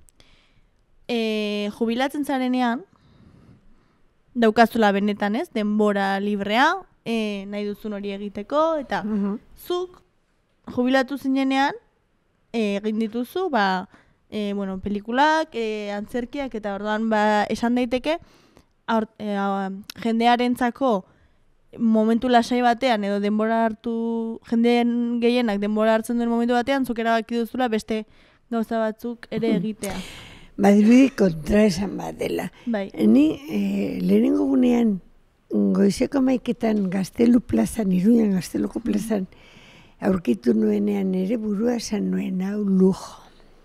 Jubilatzen zarenean, daukazula benetan ez, denbora librea, nahi duzun hori egiteko, eta zuk jubilatu zinenean, egin dituzu, pelikulak, antzerkiak, eta orduan esan daiteke, jendearentzako momentu lasai batean, edo denbora hartu, jendeen gehienak denbora hartzen duen momentu batean, zuk erabaki duzula beste gauza batzuk ere egitea. Badirudi kontra esan bat dela. Bai. Ni lehenengo gunean, goizeko maiketan Gaztelu plazan, Iruñan Gazteluko plazan, aurkitu nuenean ere burua esan nuen hau lujo.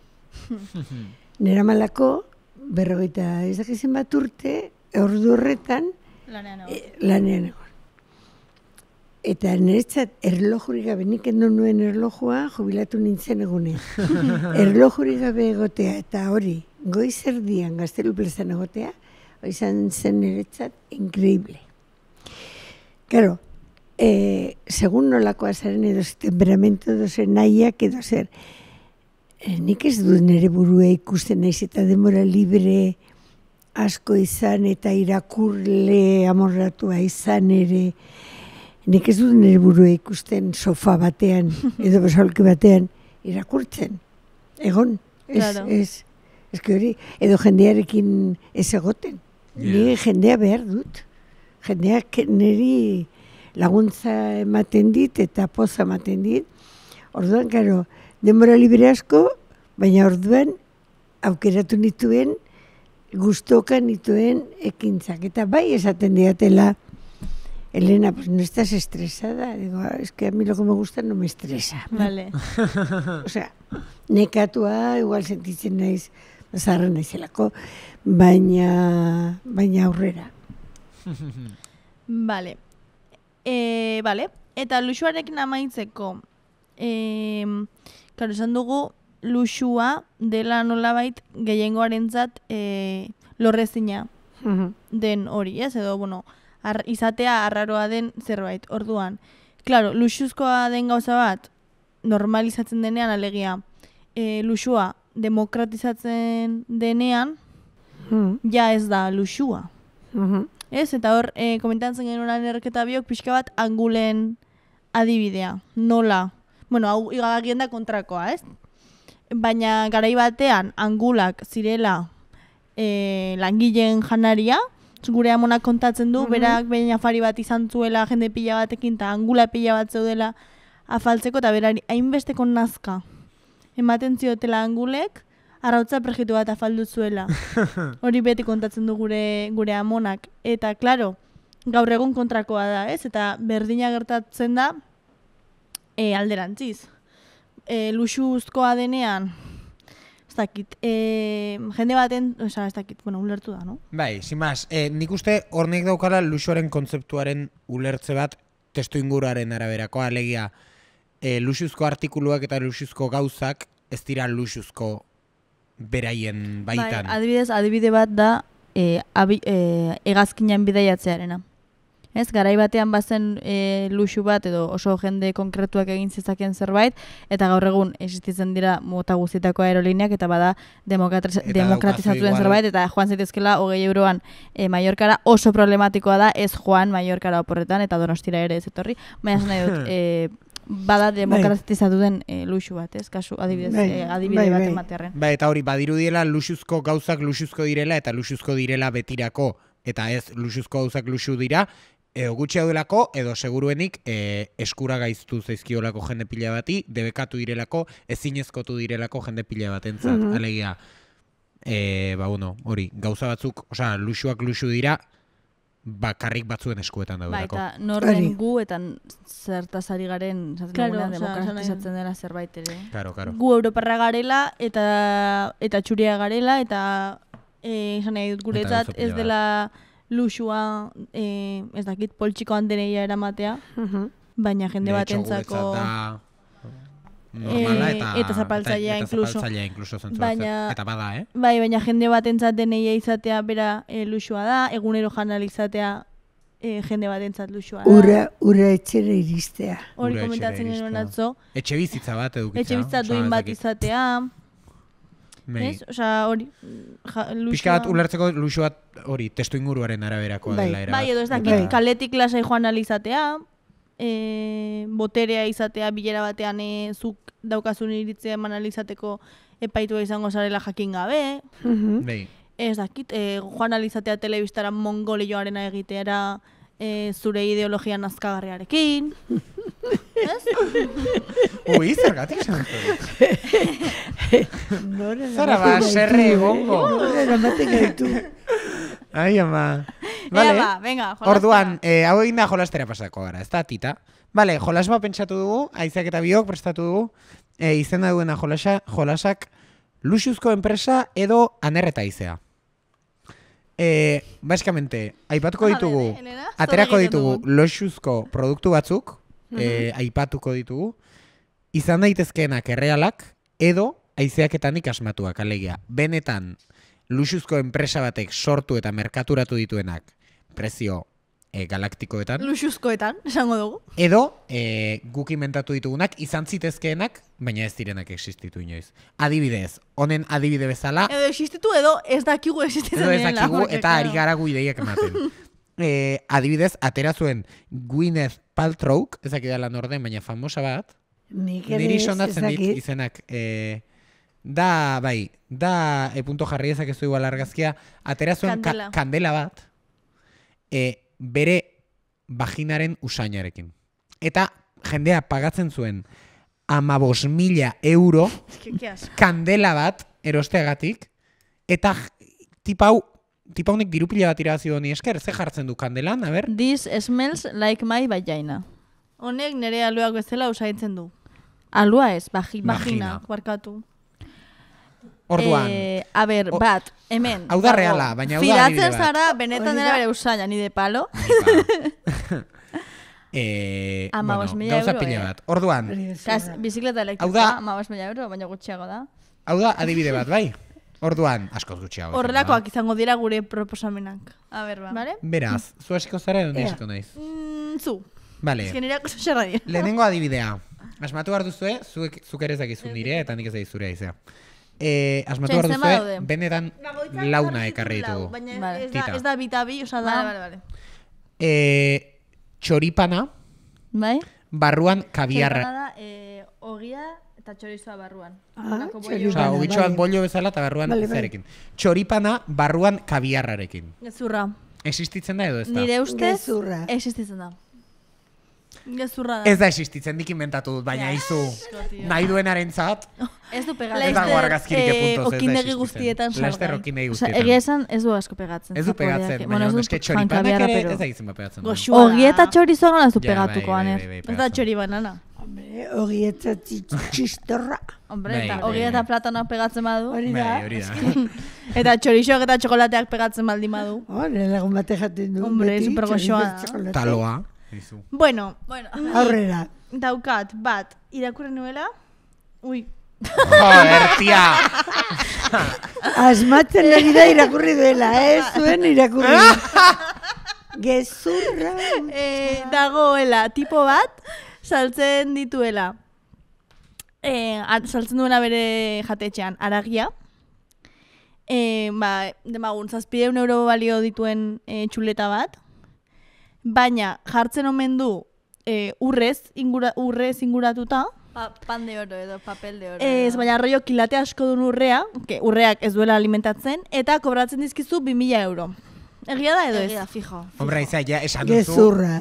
Nera malako, 50 ez dakizen bat urte, ordu horretan, lanean egon. Eta niretzat erlojurik gabe, nik endo nuen erlojua, jubilatu nintzen egunean. Erlojurik gabe egotea, eta hori, goiz erdian Gaztelu plazan egotea, izan zen niretzat increíble. Claro, segun nolakoa zaren edo temperamento edo zer nahiak edo zer, nik ez dut nire burua ikusten naiz eta denbora libre asko izan eta irakurle amorratua izan ere, nik ez dut nire burua ikusten sofa batean edo basaulki batean irakurtzen. Egon, ez hori, edo jendearekin ez egoten. Ni jendea behar dut. Jendeak niri laguntza ematen dit eta poza ematen dit. Orduan, karo, denbora libre asko, baina orduan aukeratu nituen, gustoka nituen ekintzak. Eta bai esaten diatela, Elena, pues no estás estresada. Digo, es que a mí lo que me gusta no me estresa. Vale. O sea, nekatua, igual sentitzen naiz, zarra naizelako, baina aurrera. Vale. Vale. Eta luxuarekin amaitzeko, claro, esan dugu, luxua dela nolabait gehiengoarentzat lorrezina den hori, ez? Edo, izatea arraroa den zerbait. Orduan, claro, luxuzkoa den gauza bat normalizatzen denean, alegia, luxua demokratizatzen denean, ja ez da luxua. Ez? Eta hor, komentatzen genuen erketa biok pixka bat angulen adibidea. Nola? Hau igagien da kontrakoa, ez? Baina garai batean angulak zirela langileen janaria, gure amonak kontatzen du, berak behin afari bat izan zuela jende pila batekin, eta angula pila bat zeudela afaltzeko, eta berari hainbesteko nazka ematen ziotela angulek, arrautza prejitu bat afaldu zuela. Hori beti kontatzen du gure amonak. Eta, klaro, gaur egun kontrakoa da, ez? Eta berdina gertatzen da alderantziz. Luxuzkoa denean, ez dakit, jende baten, ez dakit, ulertu da, no? Bai, sin más, nik uste hornek daukala luxuaren kontzeptuaren ulertze bat testu inguruaren araberakoa, alegia luxuzko artikuluak eta luxuzko gauzak ez dira luxuzko beraien baitan. Bai, adibide bat da hegazkinan bidaiatzearena. Ez, garai batean bazen luxu bat edo oso jende konkretuak egin zezakeen zerbait, eta gaur egun existitzen dira mota guztietako aerolineak, eta bada demokratizatuen zerbait, eta joan zaitezkela 20 euroan Mallorcara oso problematikoa da, ez joan Mallorcara oporretan, eta Donostira ere ez etorri, baina esan nahi dut, bada demokratizatu den luxu bat, ez? Kasu, adibide bat ematearren. Bai, eta hori, badirudiela luxuzko gauzak luxuzko direla, eta luxuzko direla betirako, eta ez luxuzko gauzak luxu dira, edo gutxi daudelako, edo seguruenik eskura gaiztu zaizkiolako jende pila bati, debekatu direlako, ezinezkotu direlako jende pila batentzat. Alegia, hori, gauza batzuk, luxuak luxu dira, bakarrik batzuen eskuetan Bai, daudelako. eta norren gu eta zertaz ari garen Claro, demokratizatzen dela zerbait ere. Claro. Gu europarra garela eta txuria garela eta esan nahi dut guretzat Eta ez dela luxua ez dakit poltsiko handeneia eramatea, baina jende batentzako normala eta zapaltzailea inkluso. Baina, eta bada, Bai, baina jende batentzat deneia izatea bera luxua da, egunero janal izatea jende batentzat luxua da. Ura etxera iristea. Hori Ura komentatzen etxera genuen iristea. atzo. Etxe bizitza bat edukitzea. Etxe bizitza duin bat izatea. Ez? Osa, hori, luxua... Pixka bat ulertzeko luxua hori, testu inguruaren araberakoa dela era. Bai, edo ez dakit, kaletik lasai joan alizatea, boterea izatea, bilera batean zuk daukazun iritzea eman alizateko epaitua izango zarela jakin gabe. Bai. Ez dakit, joan alizatea telebistara mongolioarena egiteara zure ideologia nazkagarriarekin. Ez? Ui, zergatik esan Zara ba, serre egongo. Eramaten gaitu. Ai, ama. Vale. Venga, jolastera. Orduan, hau egin da jolastera pasako gara, ez da, tita? Vale, jolas bat pentsatu dugu, Aizak eta biok prestatu dugu, izena duena jolasak luxuzko enpresa edo anerreta izea. Básicamente, aipatuko ditugu, aterako ditugu luxuzko produktu batzuk, aipatuko ditugu, izan daitezkeenak errealak, edo aizeaketanik asmatuak, alegia. Benetan, luxuzko enpresa batek sortu eta merkaturatu dituenak, prezio galaktikoetan. Luxuzkoetan, esango dugu. Edo, guk inventatu ditugunak, izan zitezkeenak, baina ez direnak existitu inoiz. Adibidez, honen adibide bezala... Edo existitu edo ez dakigu existitzen direla. Edo ez dakigu eta ari gara gu ideiak ematen. Adibidez, atera zuen Gwyneth Paltrow, ezakidala norden, baina famosa bat. Niri sonatzen dit izenak. Da, punto jarri ezakezu igual argazkia, atera zuen kandela bat, bere vaginaren usainarekin. Eta jendea pagatzen zuen 15.000 euro kandela bat erosteagatik, eta tipa honek dirupila bat irabazi doni esker, ze jartzen du kandelan, a ber? This smells like my vagina. Honek nire aluak bezala usaitzen du. Alua ez, vagina, barkatu. Orduan. A ber, bat, hemen. Hau da reala, baina hau da adibide bat. Firatzen zara, benetan dela bere usaina, ni de palo. Gauza pila bat. Orduan. Bizikleta elektrikoa, 15.000 euro, baina gutxiago da. Hau da adibide bat, bai? Orduan, askoz gutxiago. Horrelakoak izango dira gure proposamenak. A ber, ba. Beraz, zu hasiko zara edo nesiko naiz? Zu. Vale. Lehenengo adibidea. Asmatu behar duzue, zuk ere ez dakizu nire, eta nik ez dakizu zure aizea. Asmatu behar duzue, benetan launa ekarri ditugu. Baina ez da bitabi, osa da... Vale. Txoripana, barruan kabiarra. Txoripana da, ogia eta txorizoa barruan. Osa, ogitxoan bollo bezala eta barruan zearekin. Txoripana, barruan kabiarrarekin. Gezurra. Existitzen da edo ez da? Nire ustez, existitzen da. Gezurra da. Ez da existitzen, nik inventatu dut, baina izu nahi duenaren zat. Ez du pegatzen. Ez dago argazkirik epuntuz, ez da okindegi guztietan salgai. Laster okindegi guztietan. Egia esan, ez du asko pegatzen. Ez du pegatzen, baina eske txoripanak ere ez da izan pegatzen. Ogi eta txorizoa gana ez du pegatuko, Aner. Ez da txori banana. Hombre, ogi eta txistorra. Hombre, eta ogi eta platanoak pegatzen badu. Hori da. Eta txorizoak eta txokolateak pegatzen baldin badu. Hore, lagun bate jaten du. Hombre, supergoxoa. Taloa. Bueno, aurrera. Daukat, bat, irakurri nuela. Ui. Joder, tia. Asmatzen ari da irakurri duela, zuen irakurri. Gezurra. Dagoela, tipo bat, saltzen dituela. Saltzen duena bere jatetxean, aragia. Demagun, 700 euro balio dituen txuleta bat. Baina jartzen omen du urrez inguratuta. Pan de oro edo papel de oro. Ez, baina rollo kilate asko duen urreak ez duela alimentatzen, eta kobratzen dizkizu 2.000 euro. Egia da edo ez? Egia, fijo. Hombre, ja esan duzu. Gezurra.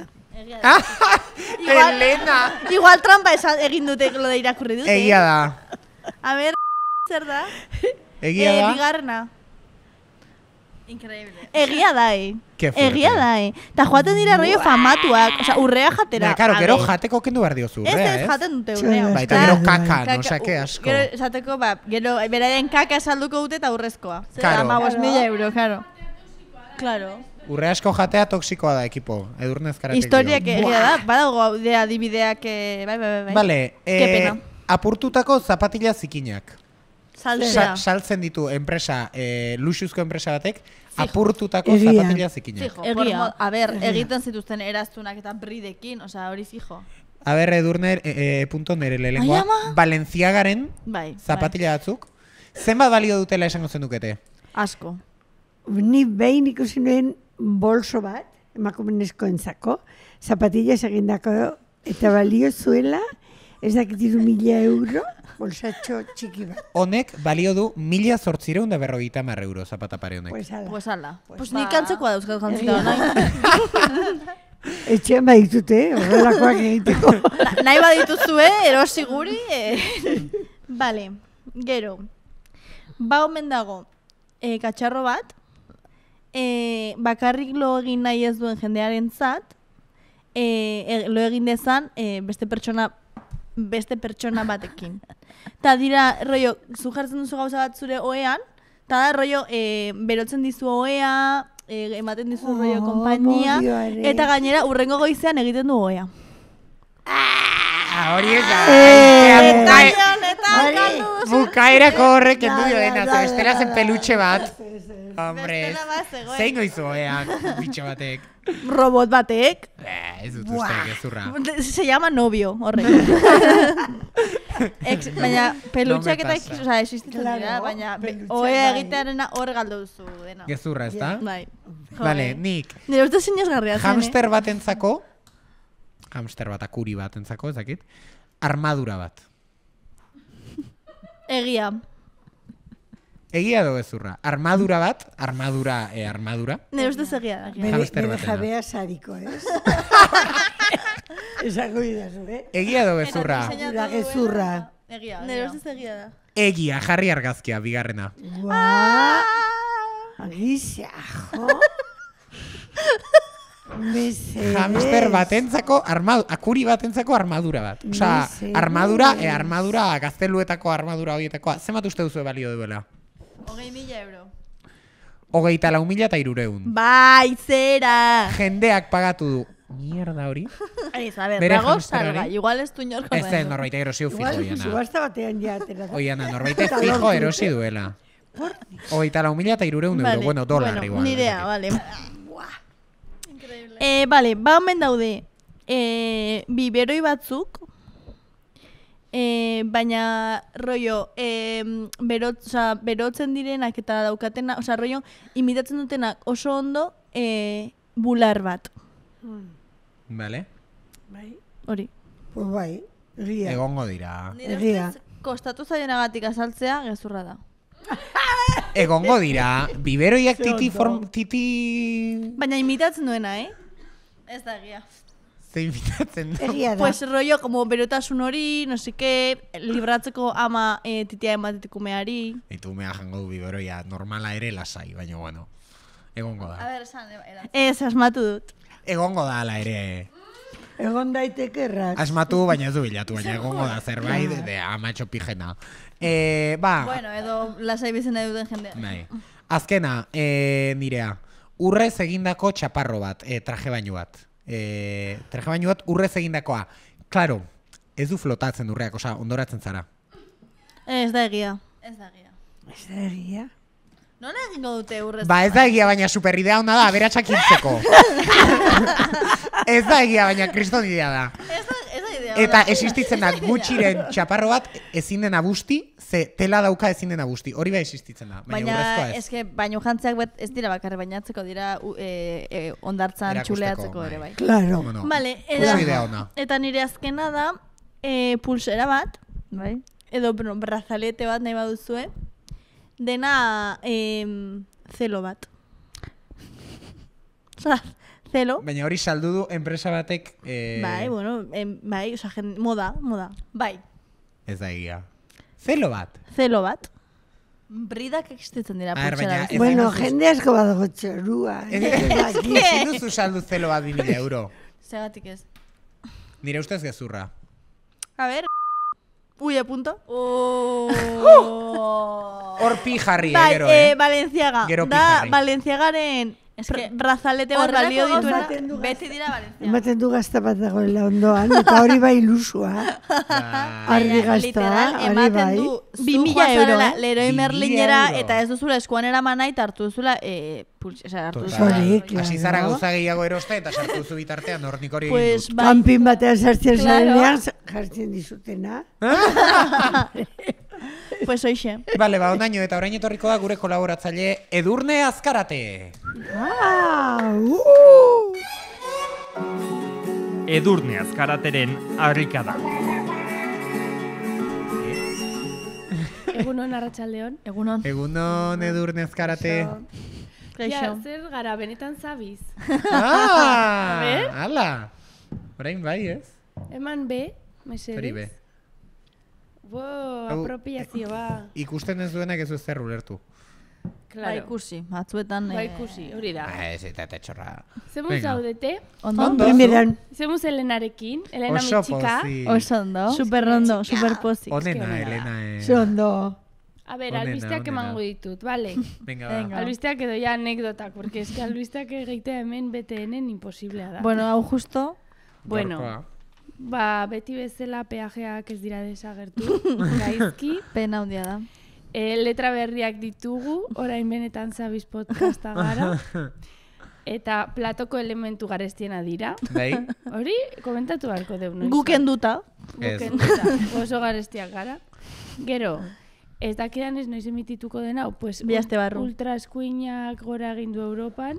Elena! Igual trampa egin dute lo da irakurri dute. Egia da. A ber, zer da? Egia da. Bigarrena. Increíble. Egia da, Qué fuerte. Egia da, Ta joaten dira rollo famatuak, osea, urrea jatera. Na, claro, gero jateko kendu behar diozu urrea, Ez jaten dute urrea. Baita gero kaka, no sake asko. Gero esateko, gero beraien kaka salduko dute eta urrezkoa. Claro. 15.000 euro, claro. Claro. Urrea asko jatea toksikoa da, ekipo. Edurnez karatek dio. Historiak egia da, badago adibideak, bai. Vale, Ke pena. apurtutako zapatila zikinak. Saltzea. Saltzen ditu enpresa, luxuzko enpresa batek, apurtutako zapatila zikinak. Fijo, egia. A ber, egiten zituzten eraztunak eta bridekin, osea, hori fijo. A ber, Edurner, punto nere lehengoa, Balenciagaren zapatila batzuk, zenbat balio dutela esango zenukete? Asko. Ni behin ikusi nuen bolso bat, emakumenezkoentzako, zapatillas egindako, eta balio zuela, ez dakit 1.000 euro, bolsatxo txiki bat. Honek balio du 1.850 euro zapata pare honek. Pues ala. Pues nik antzekoa dauzkat jantzita nahi. Etxean baditute, horrelakoak egiteko. Nahi badituzue, erosi guri. Vale, gero. Ba omen dago, katxarro bat, bakarrik lo egin nahi ez duen jendearen zat, lo egin dezan beste pertsona batekin. Ta dira, rollo, zu jartzen duzu gauza bat zure oean, ta da, rollo, berotzen dizu oea, ematen dizu rollo konpainia, eta gainera urrengo goizean egiten du oea. Hori ez bukaerako horrek endu joena, bestela zen pelutxe bat. Hombre, zein goizu oean, bitxo batek. Robot batek. Ez dut uste, gezurra. Se llama novio, horrek. Baina pelutxeak eta existitzen dira, baina oea egitearena hor galdu duzu dena. Gezurra, ez da? Bai. Vale, nik. Nire uste sinesgarria zen, hamster batentzako, hamster bat, akuri batentzako, ez dakit, armadura bat. Egia. Egia do gezurra. Armadura bat, armadura. Nire ustez egia da. Bere jabea sariko, ez? Esango idazu, Egia do gezurra. La gezurra. Egia. Nire ustez egia da. Egia, jarri argazkia, bigarrena. Agizia, jo. Hamster batentzako, akuri batentzako armadura bat. Osa, armadura, gazteluetako armadura horietakoa. Zemat uste duzu balio duela? 20.000 euro. 24.300. Bai, zera! Jendeak pagatu du. Mierda hori. A ver, dago salga. Igual ez du inorko. Ez zen, norbait erosi du fijo, Igual subasta batean ja atera da. Oiana, norbait fijo erosi duela. 24.300 euro. Bueno, dolar igual. Ni idea, vale. Vale, ba omen daude biberoi batzuk, baina rollo, berotzen direnak eta daukatena, oza, rollo, imitatzen dutenak oso ondo bular bat. Vale. Bai. Hori. Pues bai, egia. Egongo dira. Egia. Kostatu zaienagatik azaltzea, gezurra da. Egongo dira, biberoiak titi... Baina imitatzen duena, Ez da egia. Ze imitatzen du. Egia da. Pues rollo, como berotasun hori, no sé qué, libratzeko ama titia ematetikumeari. Eta umea jango du biberoia, normala ere lasai, baina bueno. Egongo da. A ver, esan, ez, asmatu dut. Egongo da ala ere. Egon daiteke errat. Asmatu, baina ez du bilatu, baina egongo da zerbait de amatxo pijena. Bueno, edo lasai bizena duten jendea. Bai. Azkena, nirea, urrez egindako txaparro bat, traje baino bat. Traje baino bat urrez egindakoa. Claro, ez du flotatzen urreak, osa, ondoratzen zara. Ez da egia. Ez da egia. Non egingo dute urrez? Ba, ez da egia, baina superidea hona da, aberatsak hiltzeko. Ez da egia, baina kriston idea da. Ez da idea. Eta existitzen da gutxiren txaparro bat ezin den abusti, ze tela dauka ezin den abusti. Hori bai existitzen da, baina urrezkoa ez. Eske baino jantzeak ez dira bakarri bainatzeko, dira ondartzan txuleatzeko ere bai. Claro. Bueno, vale, oso idea ona. Eta nire azkena da pulsera bat, bai? Edo brazalete bat nahi baduzue, dena zelo bat. Osa, zelo. Baina hori saldu du enpresa batek... Bai, bueno, bai, moda. Bai. Ez da egia. Zelo bat. Zelo bat. Bridak existitzen dira A ver, baina, poltsera. ez Bueno, hain jende asko badago txorua. Ezin duzu saldu zelo bat 2.000 euro. Segatik ez. Nire ustez gezurra. A ver. Uy, apunto. Hor pi jarri, Bai, gero, Balenciaga. Gero Da, pijarri. Balenciagaren razalete bat balio dituena. Beti dira Balenciaga. Ematen du gazta bat dagoela ondoan, eta hori bai ilusua. Argi gazta, Literal, hori ematen bai. du 2.000 euro, euro, Leroy 2.000 Merlinera, euro. eta ez duzula eskuan eraman nahi, eta hartu duzula, hartu Total. duzula. Hori, claro. Hasi zara gauza gehiago eroste eta sartu duzu bitartean hor nik hori egin Pues, dut. bai, Kanpin batean sartzen Claro. zarenean, jartzen dizutena. pues hoxe. Bale, ba, ondaino eta orain etorriko da gure kolaboratzaile Edurne Azkarate. Edurne Azkarateren harrikada. Egunon, arratsaldeon. Egunon. Egunon Edurne Azkarate. Ja, Kaixo. zer gara, benetan zabiz. Ah, ala. Orain bai, ez? Eman be, mesedez. Hori be. Wow, Hau, apropiazioa. Ikusten ez duenak ez du zer ulertu. Ba Claro. ikusi, batzuetan. Ba ikusi, hori da. Ez eta txorra. Zemuz Venga. zaudete? Ondo? Ondo. Primeran. Zemuz Elenarekin, Elena Oso Mitxika. pozik. Oso ondo. Super ondo, super pozik. Onena, onena. Elena. Zondo. A ber, Onena, albisteak onena. emango ditut, bale? Venga, Venga. ba. Albisteak edo ja anekdotak, porque es que albisteak egitea hemen BTN-en imposiblea da. Bueno, hau justo. Bueno, Gaurkoa. ba, beti bezala peajeak ez dira desagertu, gaizki. Pena handia da. Letra berriak ditugu, orain benetan zabiz podcasta gara. Eta platoko elementu garestiena dira. Bai? Hori, komentatu beharko deu, noiz. Guken duta. Ez. Gukenduta, oso garestiak gara. Gero, ez dakidan ez noiz emitituko den hau, pues Bi aste barru. ultra eskuinak gora egin du Europan.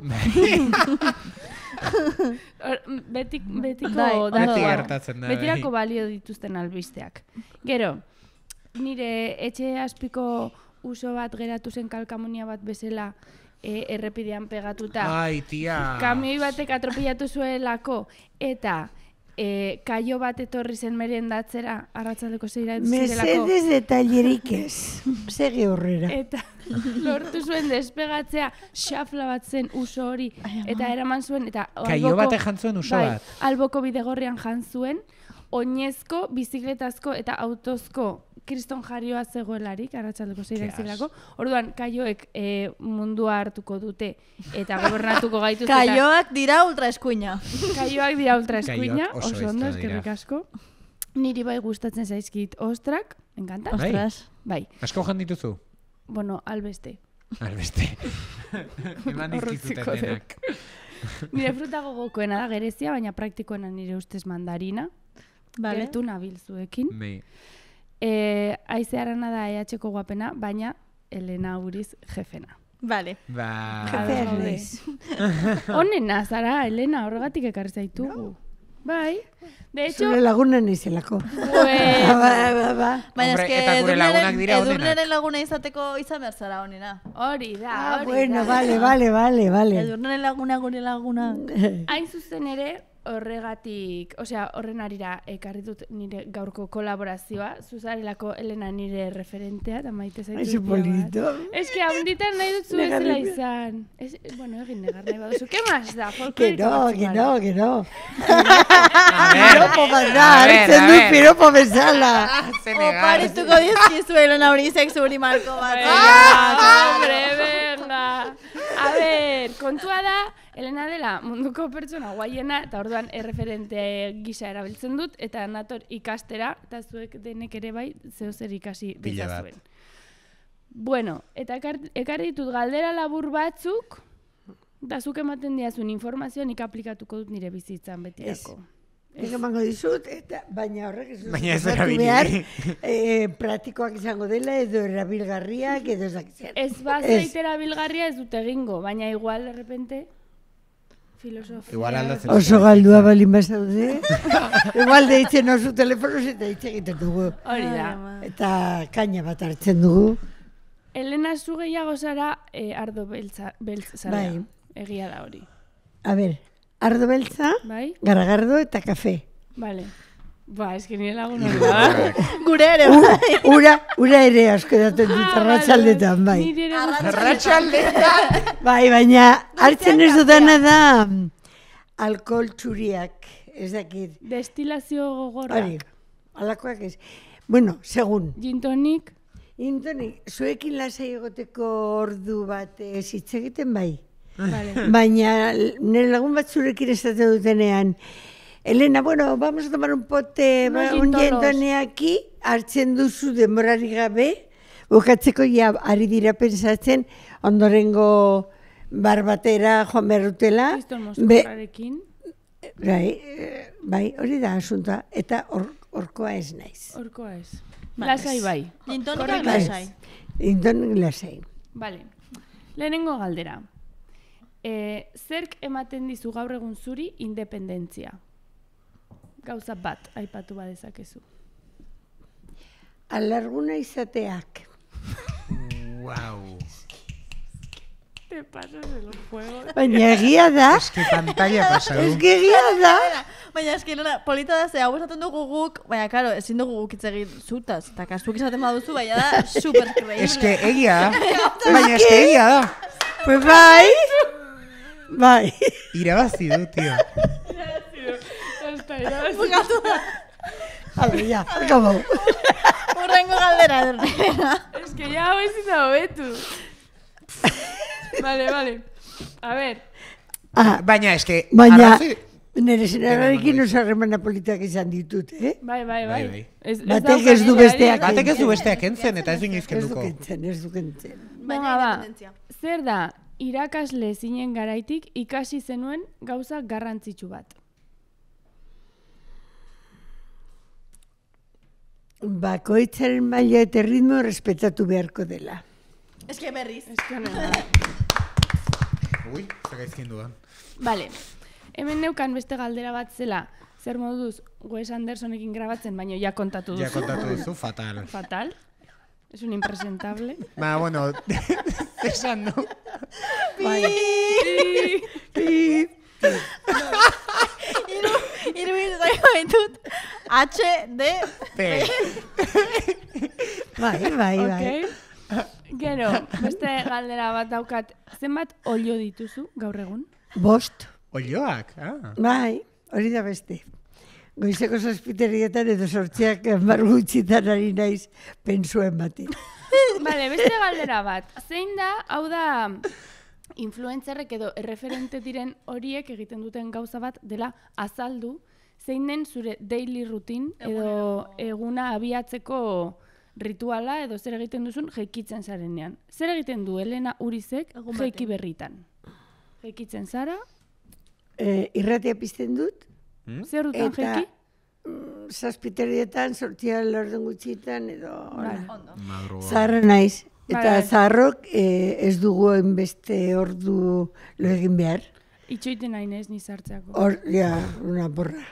Betiko Bai, datua. Beti gertatzen da, Betirako bai. balio dituzten albisteak. Gero, nire etxe azpiko uso bat geratu zen kalkamonia bat bezala errepidean pegatuta. Ai, tia. Kamioi batek atropillatu zuelako eta kaio bat etorri zen merendatzera arratsaldeko 6 zirelako. Mesedez detallerik ez. Segi horrera. Eta lortu zuen despegatzea xafla bat zen uso hori eta eraman zuen eta Kaio batek jan zuen uso bai, bat. alboko bidegorrian jan zuen oinezko, bizikletazko eta autozko kriston jarioa zegoelarik, arratsaldeko 6 zirelako. Orduan, kaioek mundua hartuko dute eta gobernatuko gaituzte. eta- Kaioak dira ultra eskuina. Kaioak dira ultraeskuina, Kaioak oso oso ondo, aiztoa dira. eskerrik asko. Niri bai gustatzen zaizkit ostrak, enkanta. Bai. Ostras. Bai, Asko jan dituzu? bueno, albeste. Albeste. Eman dizkizuten Horretziko dut. denak. Nire fruta gogokoena da gerezia, baina praktikoena nire ustez mandarina. Vale. Gertu nabil zuekin. Bai. Aize arana da EH-ko guapena, baina Elena Uriz jefena. Vale. Ba... Jefea gaude. naiz. Honena, zara, Elena, horregatik ekarri zaitugu. Bai. De hecho, Zure laguna naizelako. bueno, Ba. Baina Hombre, eske eta gure lagunak dira onenak. Edurneren laguna izateko izan behar zara honena. hori da, hori Bueno, da. vale. Edurneren laguna gure laguna. Hain zuzen ere, horregatik, osea, horren arira ekarri dut nire gaurko kolaborazioa, zuzarelako Elena nire referentea, eta maite zaitu. Aizu polito. Ez que haunditan nahi dut zu Negarri- bezala izan. Bueno, egin negar nahi baduzu. ¿Qué más da? Que Folkloriko no, batzuk que gara. no, que no. A ver, Piropo bat da, a ver, hartzen a du ver. piropo bezala. Oparituko dizkizuelo naurizek zuri marko bat. Venga, hombre, venga. A ver, kontua da, Elena dela munduko pertsona guaiena, eta orduan erreferente gisa erabiltzen dut, eta nator ikastera, eta zuek denek ere bai, zehozer ikasi Pila bat. dezazuen. Bueno, eta ekarri ditut galdera labur batzuk, eta zuk ematen diazun informazioa nik aplikatuko dut nire bizitzan betirako. Nik emango dizut, eta baina horrek ez Baina ez dut erabili. behar, praktikoak izango dela, edo erabilgarriak, edo ezakitzen. Ez bazaitera bilgarria ez dut egingo, baina igual, de repente, filosofia... Igual aldatzen. Oso galdua balin bazaude. Igual deitzen oso telefonoz eta hitz egiten dugu. Hori da. Eta kaina bat hartzen dugu. Elena, zu gehiago zara ardo beltz zara. Bai. Egia da hori. A ber, ardo beltza, Bai? garagardo eta kafe. Vale. Ba, eski nire lagun hori da. Gure ere, bai. Ura ere asko daten dut arratsaldetan, bai. Nire ere Arratsaldetan. Bai, baina hartzen ez dudana da alkohol txuriak, ez dakit. destilazio gogorra. Hori, alakoak ez. Bueno, segun. Gin tonic. Intoni, zuekin lasai egoteko ordu bat hitz egiten bai. Vale. Baina nire lagun bat zurekin esate dutenean, Elena, bueno, vamos a tomar un pote, Unos un gin gin tonos. toniaki, hartzen duzu denborari gabe, bukatzeko ja ari dira pensatzen, ondorengo bar batera joan behar dutela. Kriston mozkorrarekin. Bai, hori da asunta, eta horkoa ez naiz. Horkoa ez. Lasai bai. Gintonikak lasai. Inton lasai. Vale. Lehenengo galdera. Zerk ematen dizu gaur egun zuri independentzia? Gauza bat aipatu badezakezu. Alarguna izateak. Wow. Te pasas de los juegos. Baina egia da, Eski pantalla pasau. egia da. Baina eski, Lena, polita da, ze hau esaten dugu guk, baina, karo, ezin dugu guk hitz egin zutaz, eta kasuak esaten baduzu, baina da super creíble. Eske egia da. Baina eske egia da. Pues bai. Irabazi du, tio. Hasta irabazi. Bukatu da. Hala, ja, acabou. Urrengo galdera, Lena. Es que ya hau ezin da hobetu. Vale. A ver. Baina eske Baina, arrazoi- nire senarrarekin oso harremana politak izan ditut, Bai. Bai. Batek ez du besteak. Batek ez du besteak entzen eta ez du inoiz Ez du kenduko. kentzen. Baina ba, zer da irakasle zinen garaitik ikasi zenuen gauza garrantzitsu bat? Bakoitzaren maila eta ritmo respetatu beharko dela. Eske berriz. Ui, zagaizkin dudan. Vale, hemen neukan beste galdera bat zela, zer moduz Wes Andersonekin grabatzen, baina ja kontatu duzu. Ja kontatu duzu, fatal. Fatal. Es un impresentable. Ba, bueno, esan du. Iru izango ditut HDP. Bai. Okay. Gero, beste galdera bat daukat, zenbat olio dituzu gaur egun? 5. Olioak, Bai, hori da beste. Goizeko zazpiterietan edo sortziak margutxitan ari naiz pensuen baten. Vale, beste galdera bat. Zein da, hau da, influencerrek edo erreferente diren horiek egiten duten gauza bat dela azaldu, zein den zure daily routine edo eguna abiatzeko rituala edo zer egiten duzun jeikitzen zarenean. Zer egiten du Elena Urizek jeiki berritan? Jeikitzen zara? Irratia pizten dut, Zer dutan eta jeiki? zazpiterietan, sortzia lorden gutxitan edo... Madruga. Zaharra naiz. Eta Bai. zaharrok ez dugu beste ordu lo egin behar. Itxoiten nahi nez nizartzeako. Hor, una porra.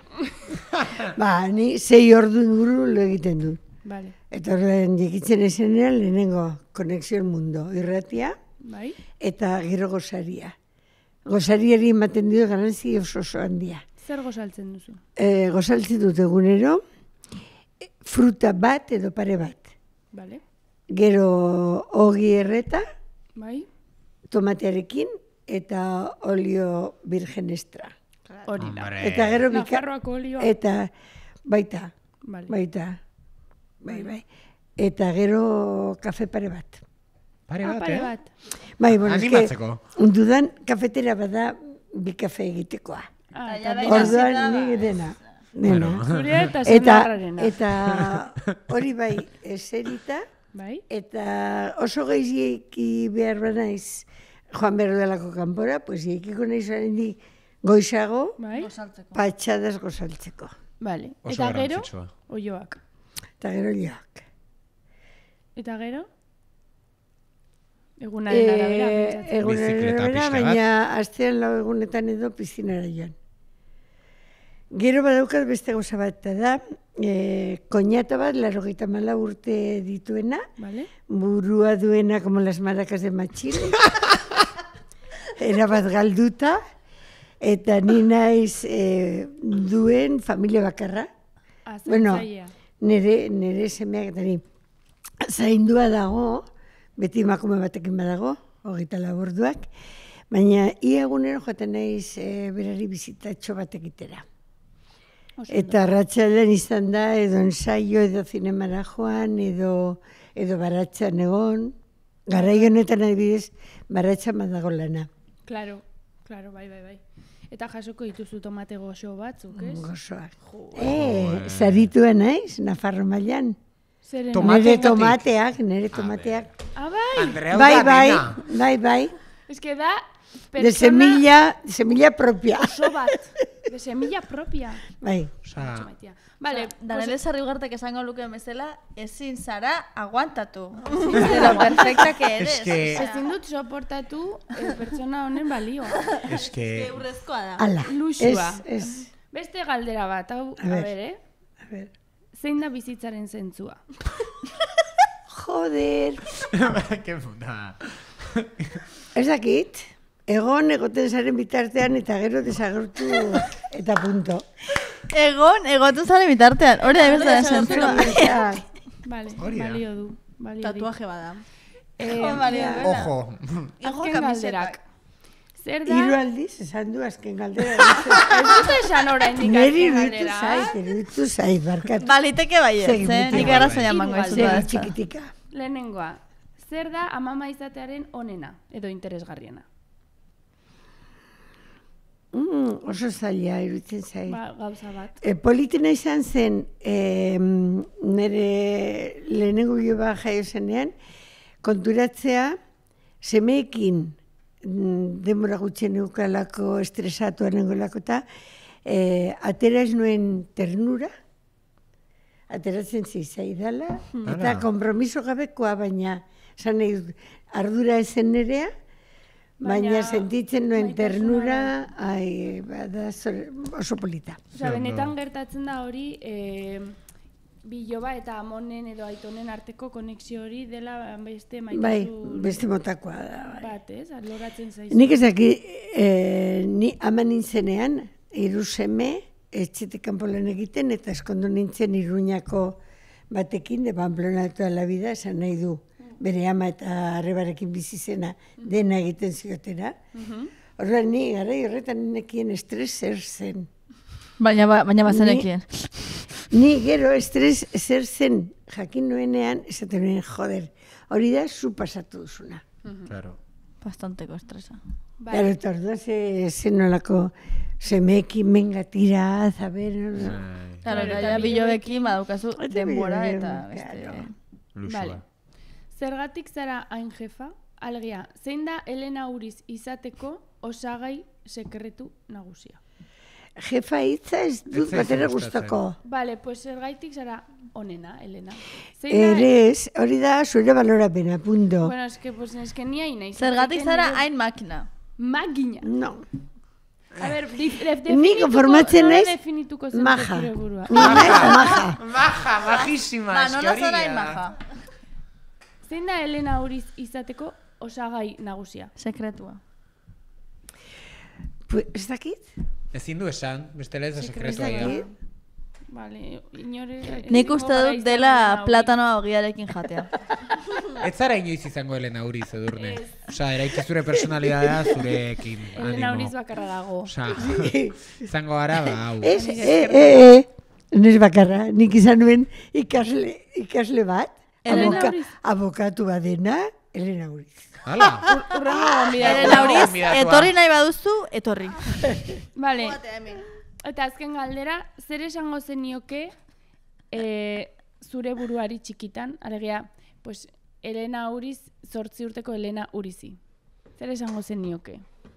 Ni 6 ordu inguru lo egiten dut. Vale. Eta horren jekitzen esenean lehenengo Konexion Mundo irratia Bai? eta gero gosaria. Gosariari ematen dio garrantzi oso handia. Zer gozaltzen duzu? Gozaltzen dut egunero, fruta bat edo pare bat. Vale? Gero ogi erreta, Bai? tomatearekin eta olio virgen extra. Hori da. Hombre. Eta gero Nafarroako olioa. eta baita. Vale. Bai. Eta gero kafe pare bat. Pare bat, Pare bat. Bai, bueno, Animatzeko. dudan kafetera bada bi kafe egitekoa. Eta Orduan ni dena. Zurea eta Eta, zenarrarena. eta hori bai, eserita, Bai? eta oso gehieki behar banaiz joan behar delako kanpora, pues iekiko nahi zarendik goizago, Bai? patxadas gozaltzeko. Vale. Oso Eta gero, garrantzitsua. oioak. Eta gero joak. Eta gero? Egunaren arabera. pentsatzen. Egunaren Bizikleta arabera, pixka bat. baina astean 4 egunetan edo piztinara joan. Gero badaukat beste gauza bat da, koñata bat, 84 urte dituena, Vale? burua duena como las maracas de Machile, era bat galduta, eta ni naiz duen familia bakarra, Bueno, Zaintzailea. nire semeak eta ni zaindua dago, beti emakume batekin badago, 24 orduak, baina ia egunero joaten naiz berari bizitatxo bat egitera. Eta arratsalean izan da, edo ensaio, edo zinemara joan, edo baratxan egon. Garai honetan adibidez, baratxan badago lana. Claro, bai. Eta jasoko dituzu tomate goxo batzuk, ez? Gozoak. Zaritua naiz, Nafarro mailan. Zeren? Nere tomateak. Ah, bai! Andrea Bai. Ez que da De semilla propia. oso bat. De semilla propia. Bai. Osea, Vale, Danele Sarriugartek esango luke bezala, ezin zara aguantatu. De lo perfecta que eres. ezin dut soportatu pertsona honen balio. es que Eurrezkoa da. Ala. Luxua. Ez. Beste galdera bat, hau, A ber. a ber, A ber. Zein da bizitzaren zentzua? Joder. Qué puta. Ez dakit. Egoten zaren bitartean eta gero desagertu eta punto. Egotu zaren bitartean. Hori da bezala zentzua. Vale, Hori da. balio du. Tatuaje bada. Ojo. Azken galderak. Zer da? 3 aldiz esan du azken galdera. Ez dut esan oraindik Neri azken iruditu zait, barkatu. Baliteke baiet, Segitutik. nik arrazoia emango Hiru izutu Zer da. txikitika. Lehenengoa. Zer da amama izatearen onena edo interesgarriena? Oso zaila iruditzen zait. Gauza bat. Politena izan zen, nire lehenengo biloba jaio zenean, konturatzea semeekin denbora gutxien eukalako estresatu anengolako eta atera ez nuen ternura, ateratzen zizaidala, eta kompromiso gabekoa, baina esan nahi dut, ardura ezen nerea, baina sentitzen nuen ternura, bada oso polita. Osea, benetan gertatzen da hori, biloba eta amonen edo aitonen arteko konexio hori dela beste Bai, maitasun beste motakoa da. Bai. bat, ez? Aloratzen zaizu. Nik ez daki, ni ama nintzenean, 3 seme, etxetik kanpo lan egiten, eta eskondu nintzen Iruñako batekin, de Pamplona toda la vida, esan nahi du, bere ama eta arrebarekin bizi zena dena egiten ziotera. Horrean, ni garai horretan nekien estres zer zen. Baina bazenekien. Ni gero estres zer zen jakin nuenean, esaten nuen, joder, hori da zu pasatu duzuna. Claro. Bastanteko estresa. Claro, eta orduan zen nolako semeekin menga tira, zaber... Claro, eta bilobekin badaukazu denbora eta Claro. Vale. Zergatik zara hain jefa? Alegia, zein da Elena Uriz izateko osagai sekretu nagusia? Jefa hitza ez dut batera gustoko. Vale, pues zergaitik zara onena, Elena. Zein da... Erez, hori da zure balorapena, punto. Bueno, es que ni hain naiz. Zergatik zara hain makina. Magina. No. A ver, Ni konformatzen naiz, definituko zen maja. zure burua. Maja. Maja, majísima. Ba, nola zara hain maja? Zein da Elena Uriz izateko osagai nagusia? Sekretua. Ez dakit? Ezin du esan, bestela ez da sekretua Ez ja. dakit? Vale, inore... Nik uste dut dela platanoa ogiarekin jatea. Ez zara inoiz izango Elena Uriz, Edurne. Osea, eraiki zure personalidadea zurekin. Elena Uriz bakarra dago. Osea, izango gara, ba, hau. Ez bakarra, nik izan nuen ikasle bat, Elena Uriz. abokatu badena, Elena Uriz. Hala. Elena Uriz, etorri nahi baduzu, etorri. Vale. Eta azken galdera, zer esango zenioke zure buruari txikitan, alegia, pues, Elena Uriz, 8 urteko Elena Urizi. Zer esango zenioke?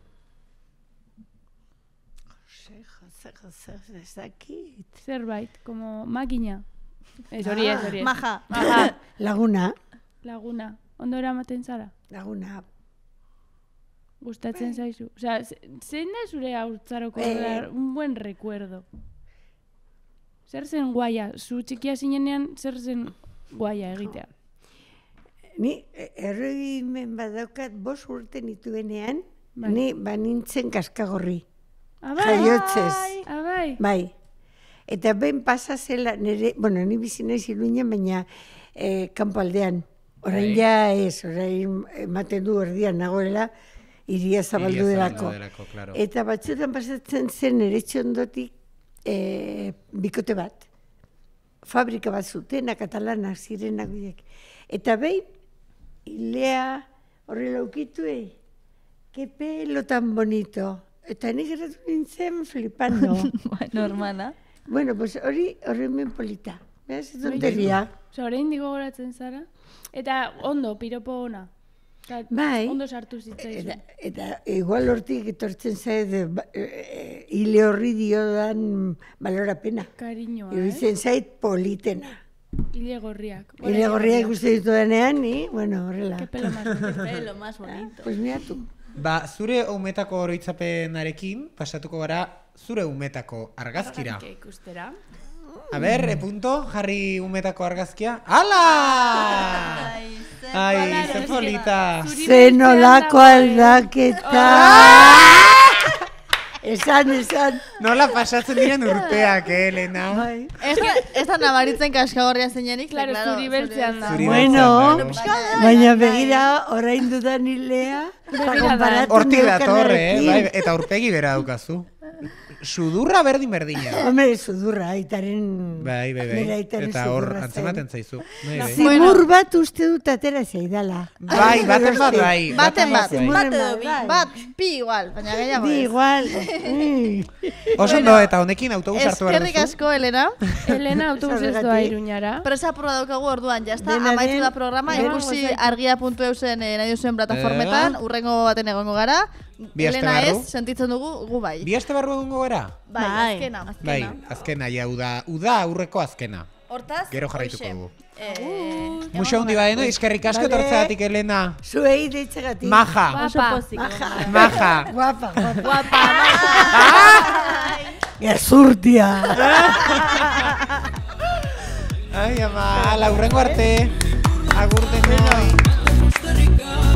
Ez dakit. Zerbait, como makina. Ez hori. Maja. Laguna. Laguna. Ondo eramaten zara? Laguna. Gustatzen zaizu. Osea, zein da zure haurtzaroko un buen recuerdo? Zer zen guaia? Zu txikia zinenean, zer zen guaia egitea? Ni erregimen badaukat 5 urte nituenean, ni banintzen kaskagorri. Abai! Jaiotzez. Abai! Bai. Eta behin pasa zela, ni bizi naiz Iruñan, baina kanpo aldean. Orain ja ez, orain ematen du erdian nagoela, iria zabaldu delako. Claro. Eta batzuetan pasatzen zen eretxe ondotik bikote bat. Fabrika bat zutena, katalanak zirenak bideak. Eta behin, hilea horrela ukitu, que pelo tan bonito. Eta nik geratu nintzen flipando. Normala. Bueno, pues horren polita. Beraz, tonteria. Orain digo goratzen zara. Eta ondo, piropo ona. Bai. Ondo sartu zitzaizu. Eta igual hortik etortzen zait hile horri diodan balorapena. Kariñoa, Iruditzen zait politena. Hile gorriak. Hile gorriak ikuste ditudanean, ni, bueno, horrela. Que pelo más bonito. Pelo más bonito. Pues miratu. Ba, zure umetako oroitzapenarekin pasatuko gara zure umetako argazkira. Argazkia ikustera. A ber, punto, jarri umetako argazkia. Ala! Ai, ze polita. Zenolako aldaketa. Esan. Nola pasatzen diren urteak, Elena? Bai. Ez da nabaritzen kaskagorria zeinenik. Claro, zuri beltzean da. Zuri Bueno, beltzean dago. baina begira, orain dudan hilea, Hortik datorre, bai, eta aurpegi bera daukazu. Sudurra berdin-berdina. Hombre, sudurra, aitaren... Bai. Nire aitaren Eta hor, sudurra antzematen zaizu. Bai. Zimur bat uste dut atera zaidala. Bai, baten bat, bai. Baten bat, bai. bat edo bi. Bat, bi igual, baina gehiago Bi ez. igual. Oso ondo, eta honekin autobus hartu behar Eskerrik duzu. asko, Elena. Elena autobusez doa Iruñara. Presa proba daukagu orduan, jazta, Dena amaitu den, da programa, dena ikusi gozatzen. argia.eusen nahi duzuen plataformetan, urrengo baten egongo gara. Bi aste Elena barru. ez, sentitzen dugu, gu bai. Bi aste barru egongo gara? Bai, azkena. Bai, azkena, ja, uda aurreko azkena. Hortaz, Gero jarraituko hoxe. dugu. Muxo hundi badeno, eskerrik asko Vale. etortzeagatik, Elena. Zuei deitzagatik. Maja, Oso pozik. maja. Guapa. Guapa, Gezurtia. Ai, ama, ala, urrengo arte. Agur denoi. Costa Rica